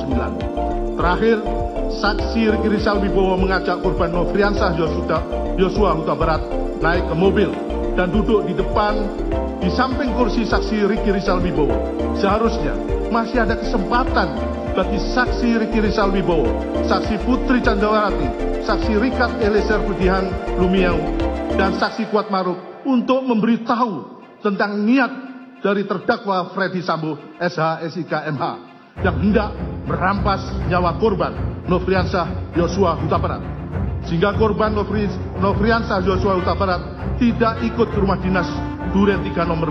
29. Terakhir, saksi Ricky Rizal Wibowo mengajak korban Nofriansah Yosua Huta Barat naik ke mobil dan duduk di depan di samping kursi saksi Ricky Rizal Wibowo. Seharusnya masih ada kesempatan bagi saksi Ricky Rizal Wibowo, saksi Putri Candrawati, saksi Richard Eliezer Pudihang Lumiu, dan saksi Kuat Ma'ruf untuk memberitahu tentang niat dari terdakwa Ferdi Sambo SH SIK MH yang hendak merampas nyawa korban Nofriansah Yosua Huta Barat, sehingga korban Nofriansah Yosua Huta Barat tidak ikut ke rumah dinas Duren 3 nomor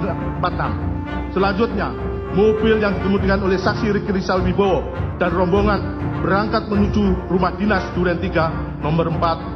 46. Selanjutnya, mobil yang dikemudikan oleh saksi Ricky Rizal Wibowo dan rombongan berangkat menuju rumah dinas Duren 3 nomor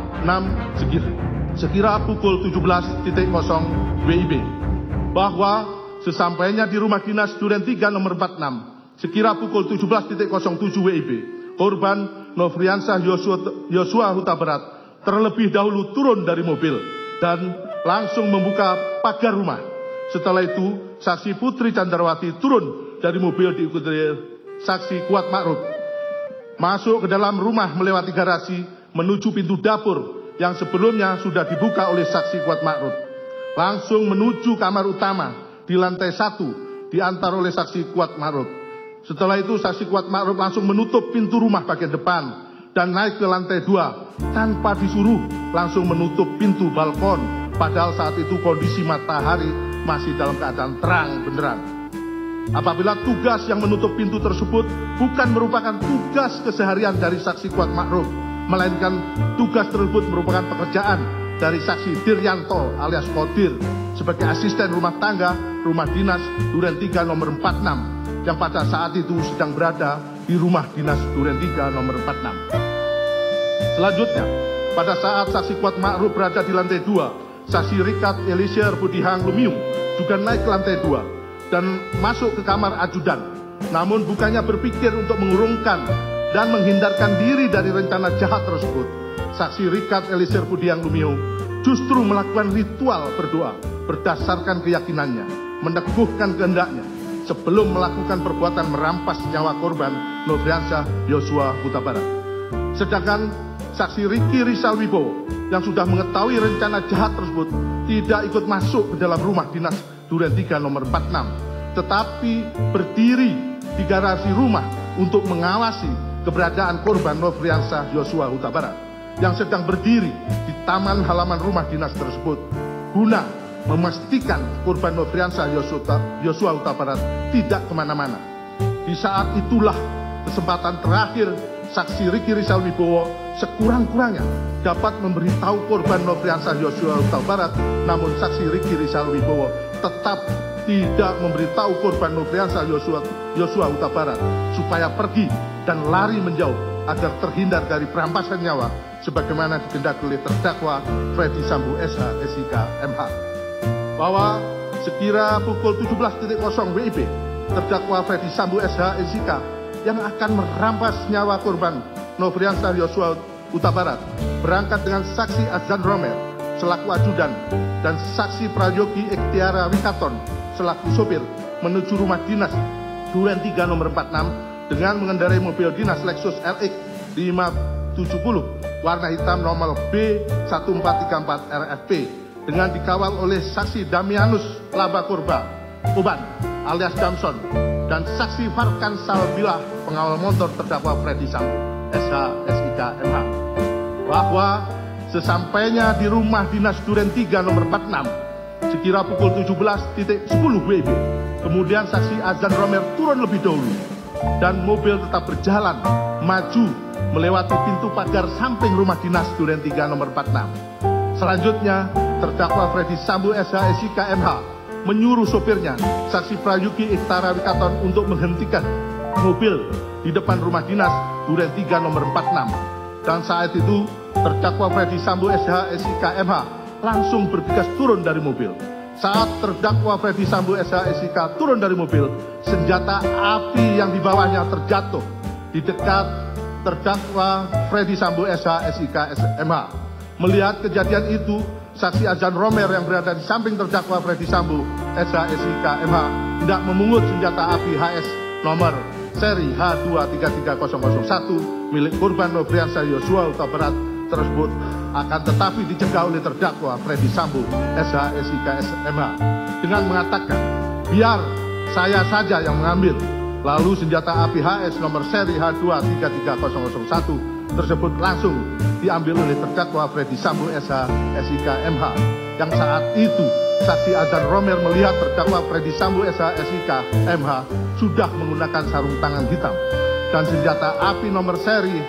46 sekira pukul 17.00 WIB. Bahwa sesampainya di rumah dinas Duren 3 nomor 46 sekira pukul 17.07 WIB, korban Nofriansah Yosua Huta Barat terlebih dahulu turun dari mobil dan langsung membuka pagar rumah. Setelah itu, saksi Putri Chandrawati turun dari mobil diikuti saksi Kuat Ma'ruf. Masuk ke dalam rumah melewati garasi menuju pintu dapur yang sebelumnya sudah dibuka oleh saksi Kuat Ma'ruf. Langsung menuju kamar utama di lantai 1 diantar oleh saksi Kuat Ma'ruf. Setelah itu saksi Kuat Ma'ruf langsung menutup pintu rumah bagian depan dan naik ke lantai 2 tanpa disuruh, langsung menutup pintu balkon. Padahal saat itu kondisi matahari masih dalam keadaan terang benderang. Apabila tugas yang menutup pintu tersebut bukan merupakan tugas keseharian dari saksi Kuat Ma'ruf, melainkan tugas tersebut merupakan pekerjaan dari saksi Diryanto alias Kodir sebagai asisten rumah tangga rumah dinas Duren 3 nomor 46 yang pada saat itu sedang berada di rumah dinas Duren 3 nomor 46. Selanjutnya, pada saat saksi Kuat Ma'ruf berada di lantai 2, saksi Richard Eliezer Budihang Lumiu juga naik ke lantai 2 dan masuk ke kamar ajudan. Namun bukannya berpikir untuk mengurungkan dan menghindarkan diri dari rencana jahat tersebut, saksi Richard Eliezer Budihang Lumiu justru melakukan ritual berdoa berdasarkan keyakinannya, meneguhkan kehendaknya sebelum melakukan perbuatan merampas nyawa korban Nofriansyah Yosua Huta Barat. Sedangkan saksi Riki Rizal Wibowo yang sudah mengetahui rencana jahat tersebut tidak ikut masuk ke dalam rumah dinas Duren 3 nomor 46, tetapi berdiri di garasi rumah untuk mengawasi keberadaan korban Nofriansyah Yosua Huta Barat yang sedang berdiri di taman halaman rumah dinas tersebut guna memastikan korban Nofriansyah Yosua Huta Barat tidak kemana-mana. Di saat itulah kesempatan terakhir saksi Riki Rizal Wibowo sekurang-kurangnya dapat memberitahu korban Nofriansyah Yosua Huta Barat, namun saksi Riki Rizal Wibowo tetap tidak memberitahu korban Nofriansyah Yosua Huta Barat supaya pergi dan lari menjauh agar terhindar dari perampasan nyawa sebagaimana dikehendaki oleh terdakwa Freddy Sambo SH SIK MH. Bahwa sekira pukul 17.00 WIB, terdakwa Freddy Sambo SH SIK yang akan merampas nyawa korban Nofriansyah Yosua Huta Barat berangkat dengan saksi Azan Romer selaku ajudan dan saksi Prayogi Ikhtiara Wikaton selaku sopir menuju rumah dinas Duren 3 nomor 46 dengan mengendarai mobil dinas Lexus RX 570 warna hitam nomor B1434 RFP dengan dikawal oleh saksi Damianus Laba Korba Uban alias Damson dan saksi Farkan Salbilah pengawal motor terdakwa Freddy Sambo SH SIK MH. Bahwa sesampainya di rumah dinas Duren 3 nomor 46 sekira pukul 17.10 WIB, kemudian saksi Azan Romer turun lebih dahulu dan mobil tetap berjalan maju melewati pintu pagar samping rumah dinas Duren 3 nomor 46. Selanjutnya, terdakwa Freddy Sambo SH SIK MH menyuruh sopirnya, saksi Prayogi Ikhtiara Wikaton untuk menghentikan mobil di depan rumah dinas Duren 3 nomor 46. Dan saat itu, terdakwa Freddy Sambo SH SIK MH langsung bergegas turun dari mobil. Saat terdakwa Freddy Sambo SH SIK turun dari mobil, senjata api yang dibawanya terjatuh di dekat terdakwa Freddy Sambo SH SIK MH. Melihat kejadian itu, saksi Azan Romer yang berada di samping terdakwa Freddy Sambo SH SIK MH hendak memungut senjata api HS nomor seri H233001 milik korban Nofriansyah Yosua Huta Barat tersebut, akan tetapi dicegah oleh terdakwa Freddy Sambo SH SIK MH dengan mengatakan, biar saya saja yang mengambil. Lalu senjata api HS nomor seri H233001 tersebut langsung diambil oleh terdakwa Freddy Sambo SH SIK MH yang saat itu saksi Azan Romer melihat terdakwa Freddy Sambo SH SIK MH sudah menggunakan sarung tangan hitam dan senjata api nomor seri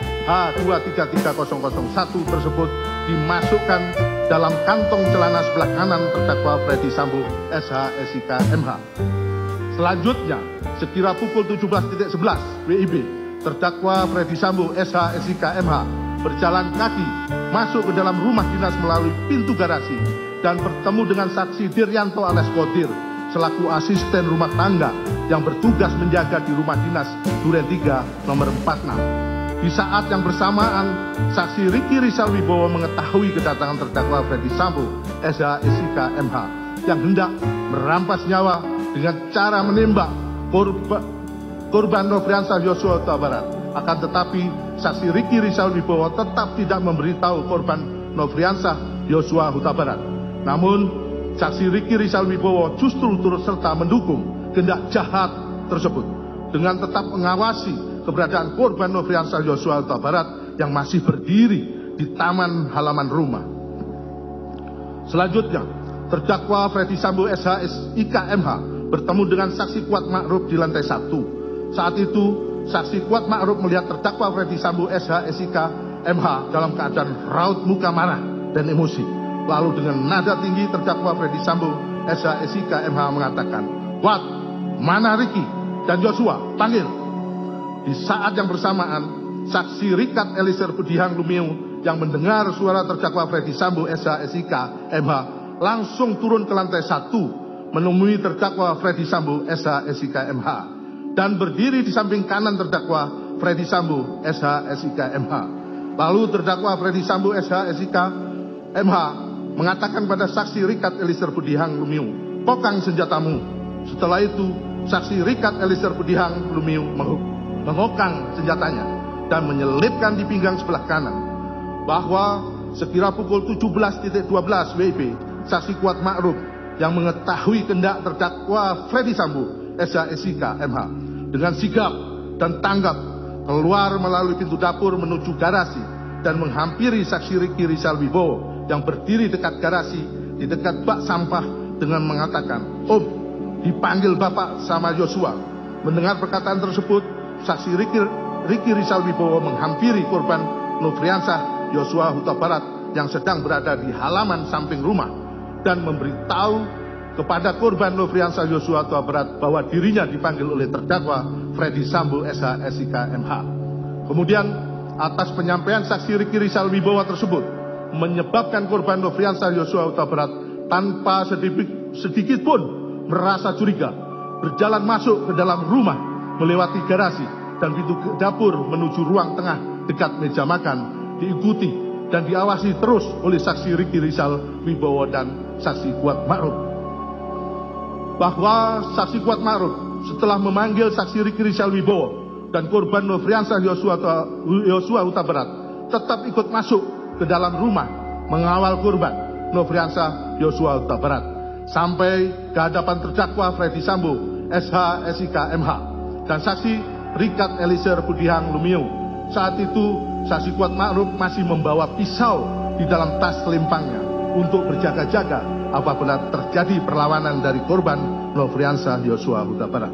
H233001 tersebut dimasukkan dalam kantong celana sebelah kanan terdakwa Freddy Sambo SH SIK MH. Selanjutnya, sekira pukul 17.11 WIB, terdakwa Freddy Sambo SH SIK MH berjalan kaki masuk ke dalam rumah dinas melalui pintu garasi dan bertemu dengan saksi Diryanto alias Kodir selaku asisten rumah tangga yang bertugas menjaga di rumah dinas Duren 3 nomor 46. Di saat yang bersamaan, saksi Ricky Rizal Wibowo mengetahui kedatangan terdakwa Ferdy Sambo, SH/SIK MH, yang hendak merampas nyawa dengan cara menembak korban Nofriansah Yosua Huta Barat. Akan tetapi, saksi Ricky Rizal Wibowo tetap tidak memberitahu korban Nofriansah Yosua Huta Barat. Namun, saksi Ricky Rizal Wibowo justru turut serta mendukung kehendak jahat tersebut dengan tetap mengawasi keberadaan korban Nofriansah Yosua Huta Barat yang masih berdiri di taman halaman rumah. Selanjutnya, terdakwa Ferdy Sambo SH/SIK MH bertemu dengan saksi Kuat Ma'ruf di lantai 1. Saat itu, saksi Kuat Ma'ruf melihat terdakwa Ferdy Sambo SH/SIK MH dalam keadaan raut muka marah dan emosi. Lalu dengan nada tinggi terdakwa Ferdy Sambo SH/SIK MH mengatakan, "Kuat, mana Ricky dan Yosua? Panggil." Di saat yang bersamaan, saksi Richard Eliezer Budihang Lumiu yang mendengar suara terdakwa Ferdy Sambo SH/SIK MH langsung turun ke lantai 1 menemui terdakwa Ferdy Sambo SH/SIK MH dan berdiri di samping kanan terdakwa Ferdy Sambo SH/SIK MH. Lalu terdakwa Ferdy Sambo SH/SIK MH mengatakan pada saksi Richard Eliezer Budihang Lumiu, "Kokang senjatamu." Setelah itu, saksi Richard Eliezer Budihang Lumiu mengokang senjatanya dan menyelipkan di pinggang sebelah kanan. Bahwa sekira pukul 17.12 WIB, saksi Kuat Ma'ruf yang mengetahui kehendak terdakwa Ferdy Sambo SH/SIK MH dengan sigap dan tanggap keluar melalui pintu dapur menuju garasi dan menghampiri saksi Ricky Rizal Wibowo yang berdiri dekat garasi di dekat bak sampah dengan mengatakan, "Om, dipanggil Bapak sama Yosua." Mendengar perkataan tersebut, saksi Ricky Rizal Wibowo menghampiri korban Nofriansah Yosua Huta Barat yang sedang berada di halaman samping rumah dan memberitahu kepada korban Nofriansah Yosua Huta Barat bahwa dirinya dipanggil oleh terdakwa Ferdy Sambo SH/SIK MH. Kemudian, atas penyampaian saksi Ricky Rizal Wibowo tersebut menyebabkan korban Nofriansah Yosua Huta Barat tanpa sedikit pun merasa curiga berjalan masuk ke dalam rumah melewati garasi dan pintu dapur menuju ruang tengah dekat meja makan, diikuti dan diawasi terus oleh saksi Ricky Rizal Wibowo dan saksi Kuat Ma'ruf. Bahwa saksi Kuat Ma'ruf setelah memanggil saksi Ricky Rizal Wibowo dan korban Nofriansah Yosua Huta Barat tetap ikut masuk ke dalam rumah mengawal korban Nofriansah Yosua Huta Barat sampai ke hadapan terdakwa Ferdy Sambo SH/SIK MH dan saksi Richard Eliezer Budihang Lumiu. Saat itu, saksi Kuat Ma'ruf masih membawa pisau di dalam tas selimpangnya untuk berjaga-jaga apabila terjadi perlawanan dari korban Nofriansah Yosua Huta Barat.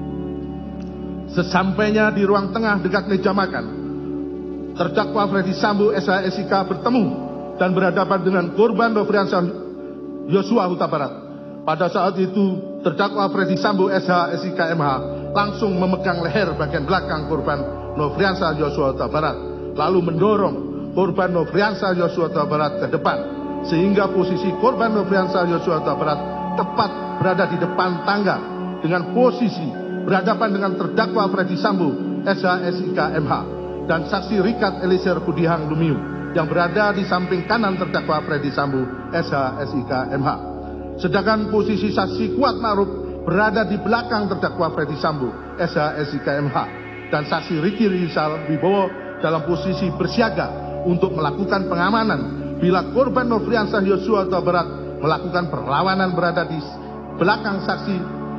Sesampainya di ruang tengah dekat meja makan, terdakwa Ferdy Sambo SH/SIK bertemu dan berhadapan dengan korban Nofriansah Yosua Huta Barat. Pada saat itu, terdakwa Ferdy Sambo SH/SIK MH langsung memegang leher bagian belakang korban Nofriansah Yosua Huta Barat, lalu mendorong korban Nofriansah Yosua Huta Barat ke depan, sehingga posisi korban Nofriansah Yosua Huta Barat tepat berada di depan tangga dengan posisi berhadapan dengan terdakwa Ferdy Sambo SH/SIK MH dan saksi Richard Eliezer Budihang Lumiu yang berada di samping kanan terdakwa Ferdy Sambo SH/SIK MH. Sedangkan posisi saksi Kuat Ma'ruf berada di belakang terdakwa Ferdy Sambo SH/SIK MH dan saksi Ricky Rizal Wibowo dalam posisi bersiaga untuk melakukan pengamanan bila korban Nofriansah Yosua Huta Barat melakukan perlawanan berada di belakang saksi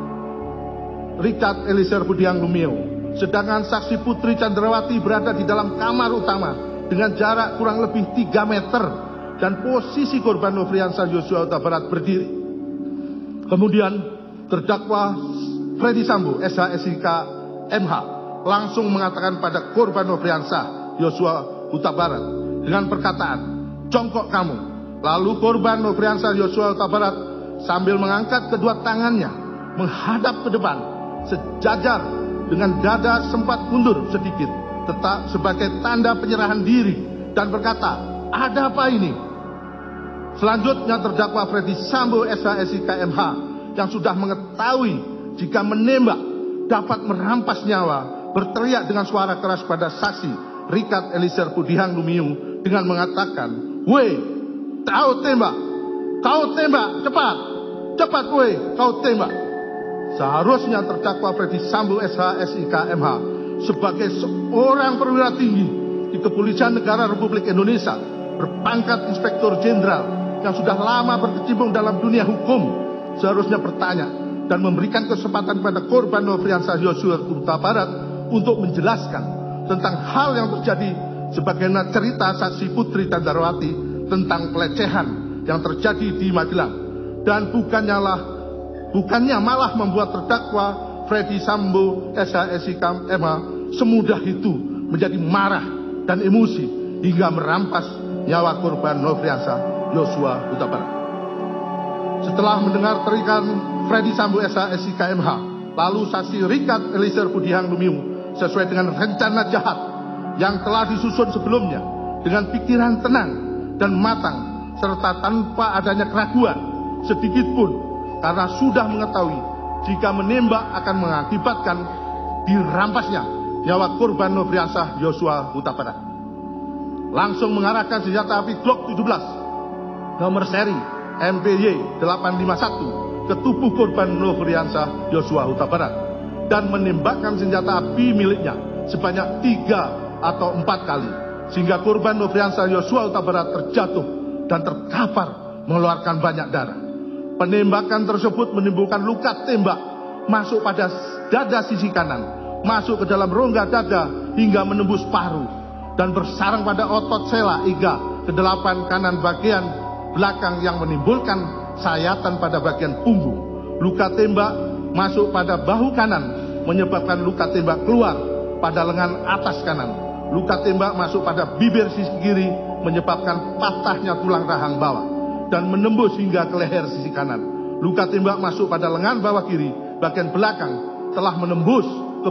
Richard Eliezer Budihang Lumiu. Sedangkan saksi Putri Chandrawati berada di dalam kamar utama dengan jarak kurang lebih 3 meter dan posisi korban Nofriansah Yosua Huta Barat berdiri. Kemudian terdakwa Ferdy Sambo SH/SIK MH langsung mengatakan pada korban Nofriansah Yosua Huta Barat dengan perkataan, "Jongkok kamu." Lalu korban Nofriansah Yosua Huta Barat sambil mengangkat kedua tangannya menghadap ke depan sejajar dengan dada sempat mundur sedikit tetap sebagai tanda penyerahan diri dan berkata, "Ada apa ini?" Selanjutnya terdakwa Ferdy Sambo SH/SIK MH yang sudah mengetahui jika menembak dapat merampas nyawa berteriak dengan suara keras pada saksi Richard Eliezer Budiang Lumiu dengan mengatakan, "Weh, kau tembak, cepat weh, kau tembak." Seharusnya terdakwa Freddy Sambo SH SIK MH sebagai seorang perwira tinggi di Kepolisian Negara Republik Indonesia berpangkat Inspektur Jenderal yang sudah lama berkecimpung dalam dunia hukum seharusnya bertanya dan memberikan kesempatan pada korban Nofriansah Yosua Huta Barat untuk menjelaskan tentang hal yang terjadi sebagaimana cerita saksi Putri Candrawati tentang pelecehan yang terjadi di Magelang, dan bukannya malah membuat terdakwa Freddy Sambo SH SIK MH semudah itu menjadi marah dan emosi hingga merampas nyawa korban Nofriansah Yosua Huta Barat. Setelah mendengar teriakan Freddy Sambo SH SIK MH, lalu saksi Richard Eliezer Budiang Lumiu sesuai dengan rencana jahat yang telah disusun sebelumnya dengan pikiran tenang dan matang serta tanpa adanya keraguan sedikit pun, karena sudah mengetahui jika menembak akan mengakibatkan dirampasnya nyawa korban Nofriansah Yosua Huta Barat, langsung mengarahkan senjata api Glock 17 nomor seri MPY 851 ke tubuh korban Nofriansah Yosua Huta Barat dan menembakkan senjata api miliknya sebanyak 3 atau 4 kali sehingga korban Nofriansah Yosua Huta Barat terjatuh dan terkapar mengeluarkan banyak darah. Penembakan tersebut menimbulkan luka tembak masuk pada dada sisi kanan, masuk ke dalam rongga dada hingga menembus paru dan bersarang pada otot sela iga ke-8 kanan bagian belakang yang menimbulkan sayatan pada bagian punggung. Luka tembak masuk pada bahu kanan menyebabkan luka tembak keluar pada lengan atas kanan. Luka tembak masuk pada bibir sisi kiri menyebabkan patahnya tulang rahang bawah dan menembus hingga ke leher sisi kanan. Luka tembak masuk pada lengan bawah kiri bagian belakang telah menembus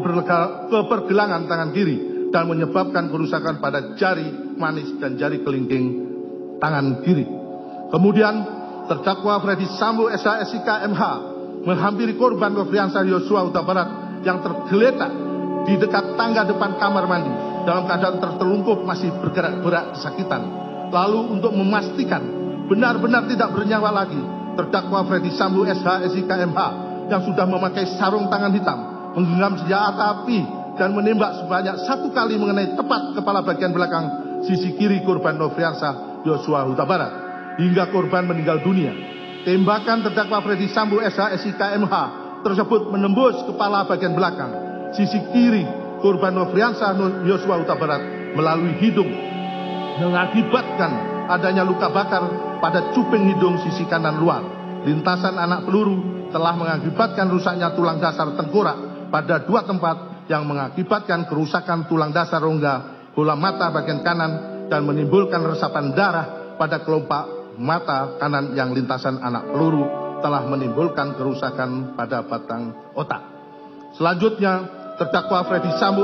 ke pergelangan tangan kiri dan menyebabkan kerusakan pada jari manis dan jari kelingking tangan kiri. Kemudian terdakwa Freddy Sambo SH SIK MH menghampiri korban Nofriansah Yosua Huta Barat yang tergeletak di dekat tangga depan kamar mandi dalam keadaan tertelungkup masih bergerak-gerak kesakitan. Lalu untuk memastikan benar-benar tidak bernyawa lagi, terdakwa Freddy Sambo SH SIK MH yang sudah memakai sarung tangan hitam menggenggam senjata api dan menembak sebanyak 1 kali mengenai tepat kepala bagian belakang sisi kiri korban Nofriansah Yosua Huta Barat hingga korban meninggal dunia. Tembakan terdakwa Freddy Sambo SH SIK MH tersebut menembus kepala bagian belakang sisi kiri korban Nofriansah Yosua Huta Barat melalui hidung, mengakibatkan adanya luka bakar pada cuping hidung sisi kanan luar. Lintasan anak peluru telah mengakibatkan rusaknya tulang dasar tengkorak pada 2 tempat yang mengakibatkan kerusakan tulang dasar rongga bola mata bagian kanan dan menimbulkan resapan darah pada kelopak mata kanan yang lintasan anak peluru telah menimbulkan kerusakan pada batang otak. Selanjutnya, terdakwa Freddy Sambo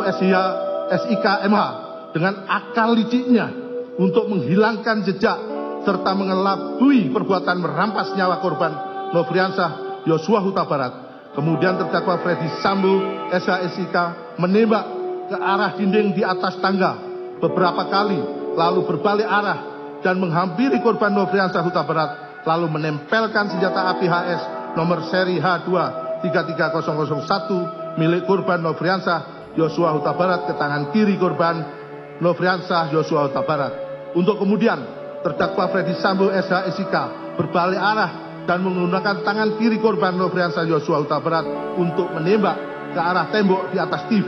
SIK MH dengan akal liciknya untuk menghilangkan jejak serta mengelabui perbuatan merampas nyawa korban Nofriansah Yosua Huta Barat. Kemudian terdakwa Freddy Sambo SH SIK menembak ke arah dinding di atas tangga beberapa kali, lalu berbalik arah dan menghampiri korban Nofriansah Huta Barat, lalu menempelkan senjata api HS nomor seri H2 33001 milik korban Nofriansah Yosua Huta Barat ke tangan kiri korban Nofriansah Yosua Huta Barat. Untuk kemudian terdakwa Freddy Sambo SH SIK berbalik arah dan menggunakan tangan kiri korban Nofriansah Yosua Huta Barat untuk menembak ke arah tembok di atas TV.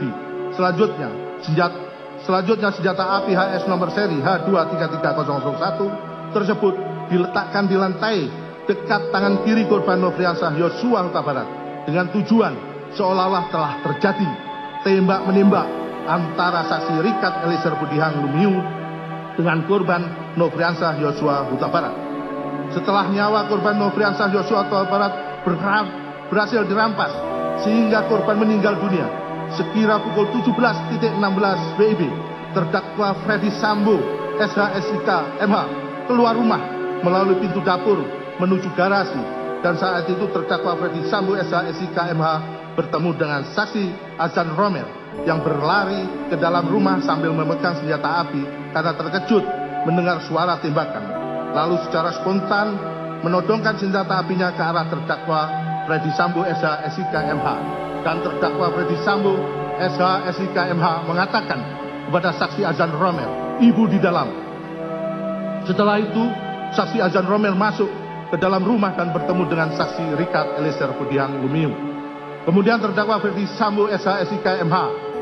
Selanjutnya senjata api HS nomor seri H2 33001 tersebut diletakkan di lantai dekat tangan kiri korban Nofriansah Yosua Huta Barat dengan tujuan seolah-olah telah terjadi tembak-menembak antara saksi Richard Eliezer Budiang Lumiu dengan korban Nofriansah Yosua Huta Barat. Setelah nyawa korban Nofriansah Yosua Huta Barat berhasil dirampas sehingga korban meninggal dunia, sekira pukul 17.16 WIB, terdakwa Freddy Sambo SH SIK MH keluar rumah melalui pintu dapur menuju garasi, dan saat itu terdakwa Freddy Sambo SH SIK MH bertemu dengan saksi Azan Romer yang berlari ke dalam rumah sambil memegang senjata api karena terkejut mendengar suara tembakan. Lalu secara spontan menodongkan senjata apinya ke arah terdakwa Freddy Sambo SH SIK MH. Dan terdakwa Freddy Sambo SH SIK MH mengatakan kepada saksi Azan Romel, "Ibu di dalam." Setelah itu, saksi Azan Romel masuk ke dalam rumah dan bertemu dengan saksi Richard Eliezer Budiang Lumiu. Kemudian terdakwa Freddy Sambo SH SIK MH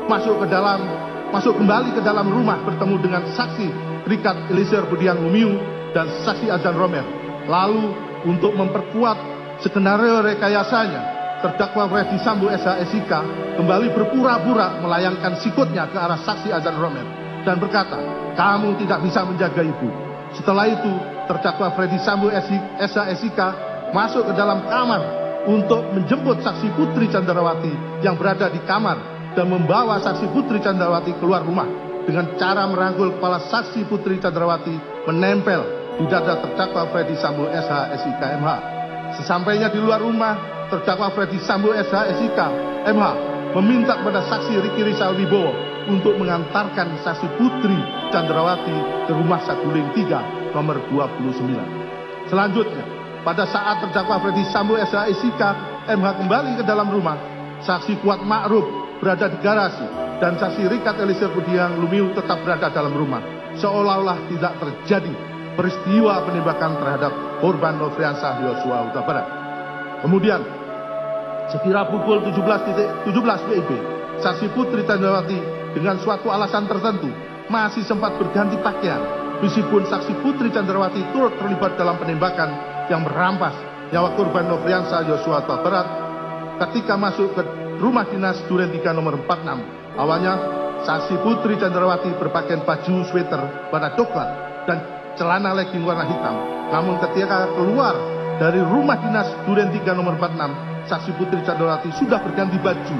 masuk kembali ke dalam rumah bertemu dengan saksi Richard Eliezer Budiang Lumiu dan saksi Azan Romel. Lalu untuk memperkuat skenario rekayasanya, terdakwa Freddy Sambo SH SIK kembali berpura-pura melayangkan sikutnya ke arah saksi Azan Romel dan berkata, "Kamu tidak bisa menjaga ibu." Setelah itu, terdakwa Freddy Sambo SH SIK masuk ke dalam kamar untuk menjemput saksi Putri Candrawati yang berada di kamar dan membawa saksi Putri Candrawati keluar rumah dengan cara merangkul kepala saksi Putri Candrawati menempel di dada terdakwa Freddy Sambo SH SIK MH. Sesampainya di luar rumah, terdakwa Freddy Sambo SH SIK MH meminta kepada saksi Riki Rizal Wibowo untuk mengantarkan saksi Putri Candrawati ke rumah Saguling 3 nomor 29. Selanjutnya, pada saat terdakwa Freddy Sambo SH SIK MH kembali ke dalam rumah, saksi Kuat Ma'ruf berada di garasi dan saksi Richard Eliezer Budiang Lumiu tetap berada dalam rumah, seolah-olah tidak terjadi peristiwa penembakan terhadap korban Nofriansah Yosua Huta Barat. Kemudian, sekira pukul 17.17 WIB, saksi Putri Candrawati dengan suatu alasan tertentu masih sempat berganti pakaian, meskipun saksi Putri Candrawati turut terlibat dalam penembakan yang merampas nyawa korban Nofriansah Yosua Huta Barat ketika masuk ke rumah dinas Duren 3 nomor 46. Awalnya, saksi Putri Candrawati berpakaian baju sweater warna coklat dan celana legging warna hitam. Namun ketika keluar dari rumah dinas Duren 3 nomor 46, saksi Putri Candrawati sudah berganti baju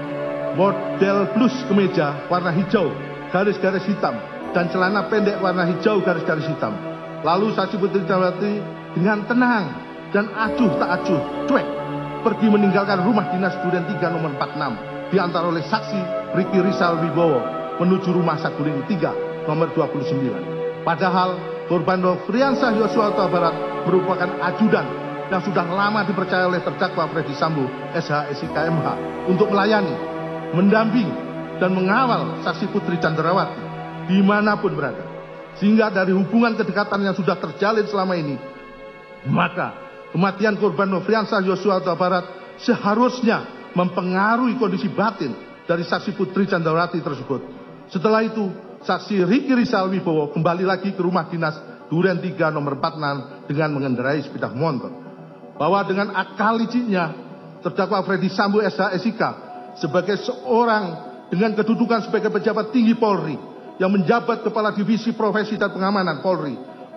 model blus kemeja warna hijau garis-garis hitam dan celana pendek warna hijau garis-garis hitam. Lalu saksi Putri Candrawati dengan tenang dan acuh tak acuh cuek pergi meninggalkan rumah dinas Duren 3 nomor 46 diantar oleh saksi Riki Rizal Wibowo menuju rumah Saguling 3 nomor 29. Padahal korban Nofriansah Yosua Huta Barat merupakan ajudan yang sudah lama dipercaya oleh terdakwa Freddy Sambo SH SIK MH untuk melayani, mendampingi dan mengawal saksi Putri Candrawati dimanapun berada. Sehingga dari hubungan kedekatan yang sudah terjalin selama ini, maka kematian korban Nofriansah Yosua Huta Barat seharusnya mempengaruhi kondisi batin dari saksi Putri Candrawati tersebut. Setelah itu, saksi Riki Rizal Wibowo kembali lagi ke rumah dinas Duren 3 nomor 46 dengan mengendarai sepeda motor. Bahwa dengan akal licinnya, terdakwa Freddy Sambo SH SIK sebagai seorang dengan kedudukan sebagai pejabat tinggi Polri yang menjabat kepala divisi profesi dan pengamanan Polri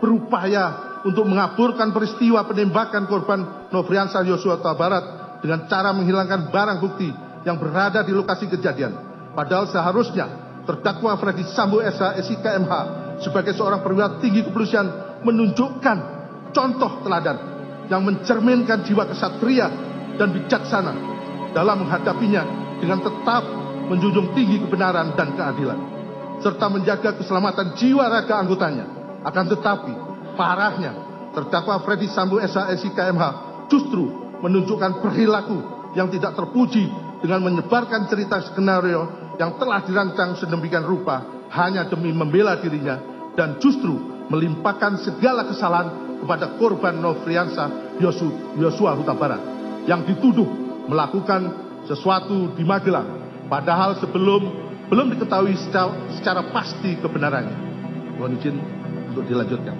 berupaya untuk mengaburkan peristiwa penembakan korban Nofriansah Yosua Huta Barat dengan cara menghilangkan barang bukti yang berada di lokasi kejadian. Padahal seharusnya terdakwa Freddy Sambo SH SIK MH sebagai seorang perwira tinggi kepolisian menunjukkan contoh teladan yang mencerminkan jiwa kesatria dan bijaksana dalam menghadapinya dengan tetap menjunjung tinggi kebenaran dan keadilan, serta menjaga keselamatan jiwa raga anggotanya. Akan tetapi, parahnya, terdakwa Freddy Sambo SH SIK MH justru menunjukkan perilaku yang tidak terpuji dengan menyebarkan cerita skenario yang telah dirancang sedemikian rupa hanya demi membela dirinya dan justru melimpahkan segala kesalahan kepada korban Nofriansah Yosua Huta Barat yang dituduh melakukan sesuatu di Magelang, padahal belum diketahui secara pasti kebenarannya. Mohon izin untuk dilanjutkan.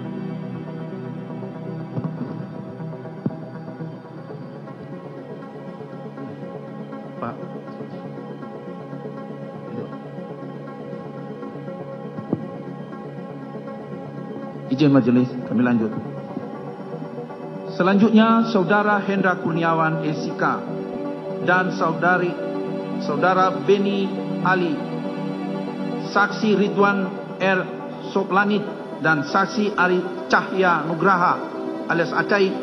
Pak. Izin majelis, kami lanjut. Selanjutnya, Saudara Hendra Kurniawan SIK dan Saudara Beni Ali, Saksi Ridwan R. Soplanit dan Saksi Ari Cahya Nugraha alias Acai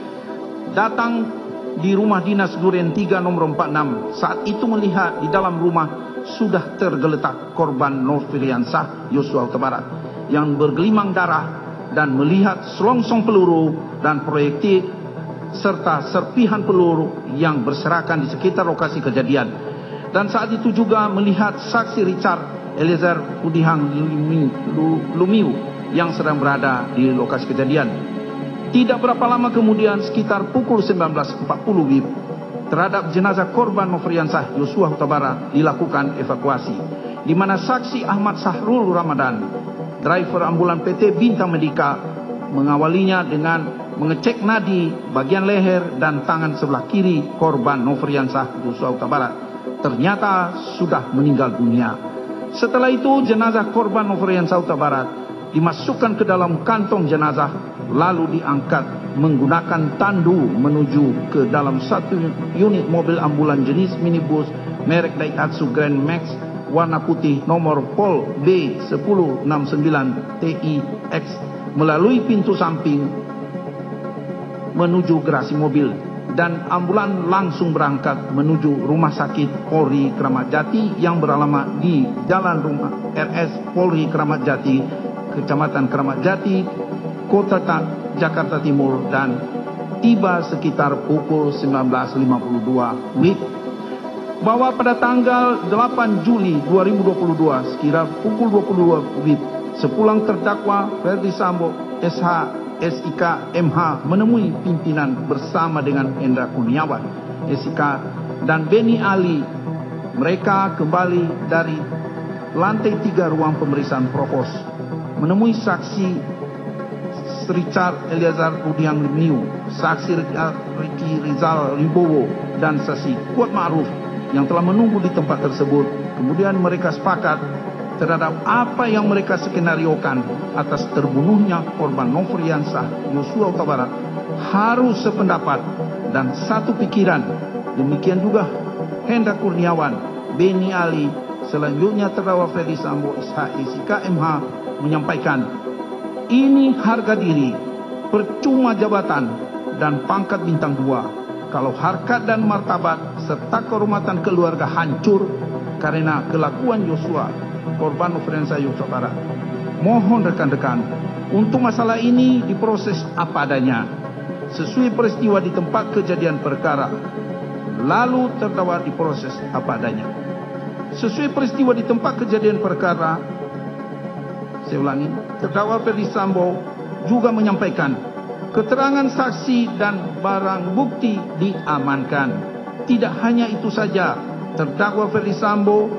datang di rumah dinas Duren 3 nomor 46. Saat itu melihat di dalam rumah sudah tergeletak korban Nofriansah Yosua Huta Barat yang bergelimang darah dan melihat selongsong peluru dan proyektil serta serpihan peluru yang berserakan di sekitar lokasi kejadian. Dan saat itu juga melihat saksi Richard Eliezer Pudihang Lumiu yang sedang berada di lokasi kejadian. Tidak berapa lama kemudian, sekitar pukul 19.40 WIB, terhadap jenazah korban Nofriansah Yosua Huta Barat dilakukan evakuasi, di mana saksi Ahmad Sahrul Ramadan, driver ambulan PT Bintang Medika, mengawalinya dengan mengecek nadi bagian leher dan tangan sebelah kiri korban Nofriansah Yosua Huta Barat. Ternyata sudah meninggal dunia. Setelah itu jenazah korban Nofriansah Huta Barat dimasukkan ke dalam kantong jenazah, lalu diangkat menggunakan tandu menuju ke dalam satu unit mobil ambulan jenis minibus merek Daihatsu Grand Max warna putih nomor Pol B1069 TIX melalui pintu samping menuju garasi mobil, dan ambulan langsung berangkat menuju Rumah Sakit Polri Kramat Jati yang beralamat di Jalan Rumah RS Polri Kramat Jati, Kecamatan Kramat Jati, Kota Jakarta Timur, dan tiba sekitar pukul 19.52 WIB. Bahwa pada tanggal 8 Juli 2022 sekira pukul 22 WIB, sepulang terdakwa Ferdi Sambo SH SIK MH menemui pimpinan bersama dengan Hendra Kurniawan SIK dan Beni Ali. Mereka kembali dari lantai 3 ruang pemeriksaan Provos, menemui saksi Richard Eliezer Pudihang Lumiu, saksi Ricky Rizal Wibowo, dan saksi Kuat Ma'ruf yang telah menunggu di tempat tersebut. Kemudian mereka sepakat terhadap apa yang mereka skenariokan atas terbunuhnya korban Nofriansah Yosua Huta Barat harus sependapat dan satu pikiran. Demikian juga Hendra Kurniawan, Beni Ali, selanjutnya terdakwa Ferdi Sambo SIK MH menyampaikan, ini harga diri, percuma jabatan dan pangkat bintang 2 kalau harkat dan martabat serta kehormatan keluarga hancur karena kelakuan Yosua, korban Nofriansah Yosua Barat. Mohon rekan-rekan, untuk masalah ini diproses apa adanya, sesuai peristiwa di tempat kejadian perkara, lalu terdakwa diproses apa adanya. Sesuai peristiwa di tempat kejadian perkara, saya ulangi, terdakwa Ferdi Sambo juga menyampaikan keterangan saksi dan barang bukti diamankan. Tidak hanya itu saja, terdakwa Ferdi Sambo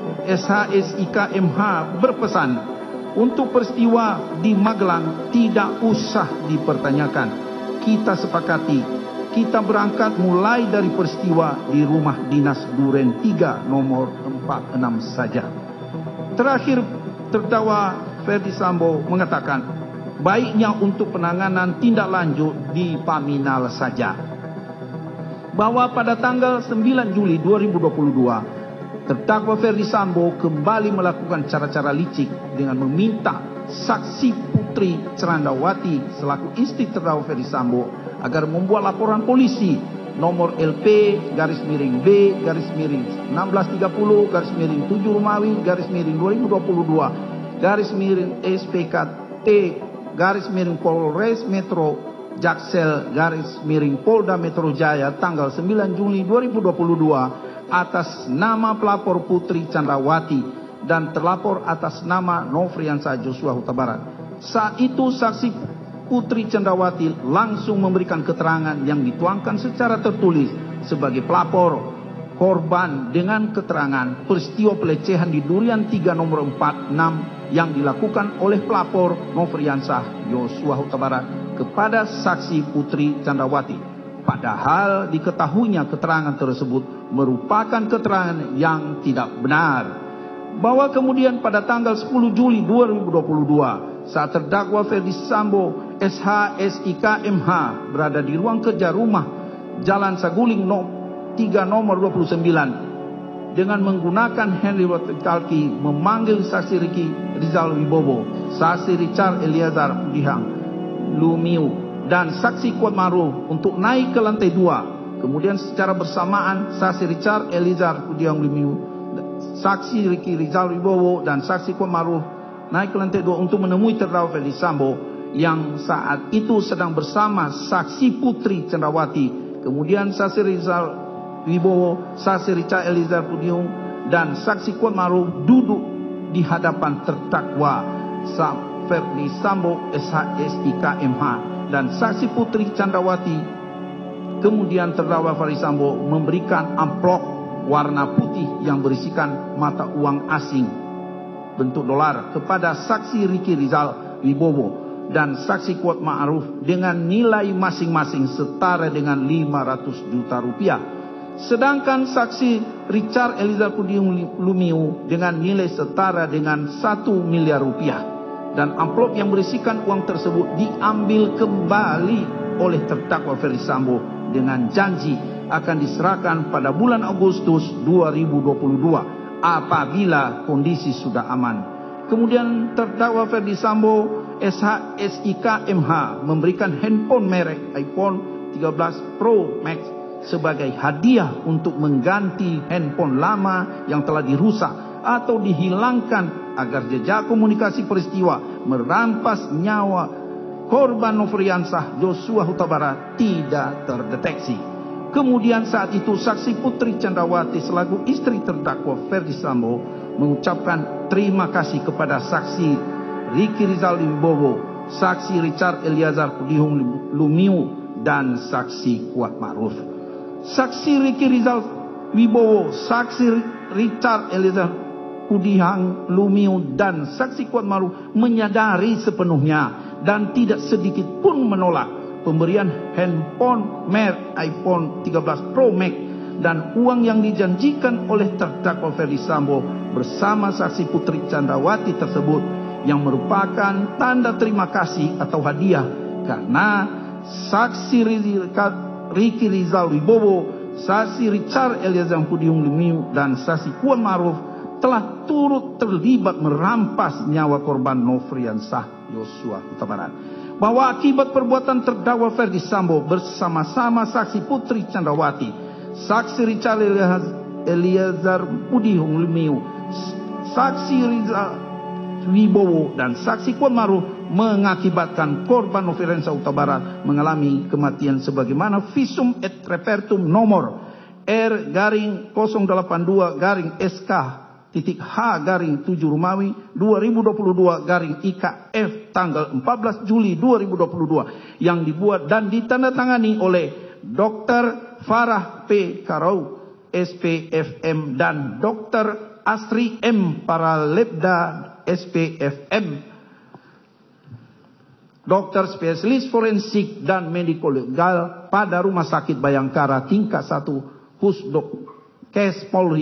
SHSIK MH berpesan untuk peristiwa di Magelang tidak usah dipertanyakan. Kita sepakati, kita berangkat mulai dari peristiwa di rumah dinas Duren 3 nomor 46 saja. Terakhir, terdakwa Ferdi Sambo mengatakan baiknya untuk penanganan tindak lanjut di Paminal saja. Bahwa pada tanggal 9 Juli 2022 terdakwa Ferdi Sambo kembali melakukan cara-cara licik dengan meminta saksi Putri Cerandawati selaku istri terdakwa Ferdi Sambo agar membuat laporan polisi nomor LP _B _1630 _7 Romawi _2022 _SPKT Polres Metro Jaksel Polda Metro Jaya tanggal 9 Juli 2022 atas nama pelapor Putri Candrawati dan terlapor atas nama Nofriansah Yosua Huta Barat. Saat itu saksi Putri Candrawati langsung memberikan keterangan yang dituangkan secara tertulis sebagai pelapor korban dengan keterangan peristiwa pelecehan di Durian 3 nomor 46 yang dilakukan oleh pelapor Nofriansah Yosua Huta Barat kepada saksi Putri Candrawati. Padahal diketahuinya keterangan tersebut merupakan keterangan yang tidak benar. Bahwa kemudian pada tanggal 10 Juli 2022 saat terdakwa Ferdi Sambo SHSIK MH berada di ruang kerja rumah Jalan Saguling 3 nomor 29 dengan menggunakan Henry Walkie memanggil saksi Ricky Rizal Wibowo, saksi Richard Eliezer Pudihang Lumiu, dan saksi Kuat Ma'ruf untuk naik ke lantai 2. Kemudian secara bersamaan saksi Richard Eliezer Pudihang Lumiu saksi Ricky Rizal Wibowo dan saksi Kuat Ma'ruf naik ke lantai 2 untuk menemui terdakwa Ferdi Sambo yang saat itu sedang bersama saksi Putri Chandrawati. Kemudian saksi Rizal Wibowo, saksi Richard Eliezer Pudium dan saksi Kuat Ma'ruf duduk di hadapan terdakwa Ferdi Sambo SHSIK MH dan saksi Putri Chandrawati. Kemudian terdakwa Ferdi Sambo memberikan amplop warna putih yang berisikan mata uang asing bentuk dolar kepada saksi Ricky Rizal Wibowo dan saksi Kuat Ma'ruf dengan nilai masing-masing setara dengan 500 juta rupiah. Sedangkan saksi Richard Eliezer Pudium Lumiu dengan nilai setara dengan 1 miliar rupiah. Dan amplop yang berisikan uang tersebut diambil kembali oleh terdakwa Ferdi Sambo dengan janji akan diserahkan pada bulan Agustus 2022 apabila kondisi sudah aman. Kemudian terdakwa Ferdi Sambo SHSIK MH memberikan handphone merek iPhone 13 Pro Max sebagai hadiah untuk mengganti handphone lama yang telah dirusak atau dihilangkan agar jejak komunikasi peristiwa merampas nyawa korban Nofriansah Joshua Huta Barat tidak terdeteksi. Kemudian saat itu saksi Putri Chandrawati selaku istri terdakwa Ferdi Sambo mengucapkan terima kasih kepada saksi Ricky Rizal Wibowo, saksi Richard Eliezer Pudium Lumiu dan saksi Kuat Ma'ruf. Saksi Ricky Rizal Wibowo, saksi Richard Eliezer Pudium Lumiu dan saksi Kuat Ma'ruf menyadari sepenuhnya dan tidak sedikit pun menolak pemberian handphone merek iPhone 13 Pro Max dan uang yang dijanjikan oleh terdakwa Ferdi Sambo bersama saksi Putri Chandrawati tersebut yang merupakan tanda terima kasih atau hadiah karena saksi Ricky Rizal Wibowo, saksi Richard Eliezer Pudium Lumiu dan saksi Kuat Ma'ruf telah turut terlibat merampas nyawa korban Nofriansah Joshua Huta Barat. Bahwa akibat perbuatan terdakwa Ferdi Sambo bersama-sama saksi Putri Chandrawati, saksi Richard Eliezer Pudium Lumiu, saksi Rizal Wibowo dan saksi Kuat Ma'ruf mengakibatkan korban Nofriansah Huta Barat mengalami kematian sebagaimana visum et repertum nomor R-082-SK-H-7 Romawi 2022-IKF tanggal 14 Juli 2022 yang dibuat dan ditandatangani oleh Dr. Farah P. Karau SPFM dan Dr. Asri M. Paralebda SPFM, dokter spesialis forensik dan mediko legal pada Rumah Sakit Bayangkara tingkat 1 Pusdok Kes Polri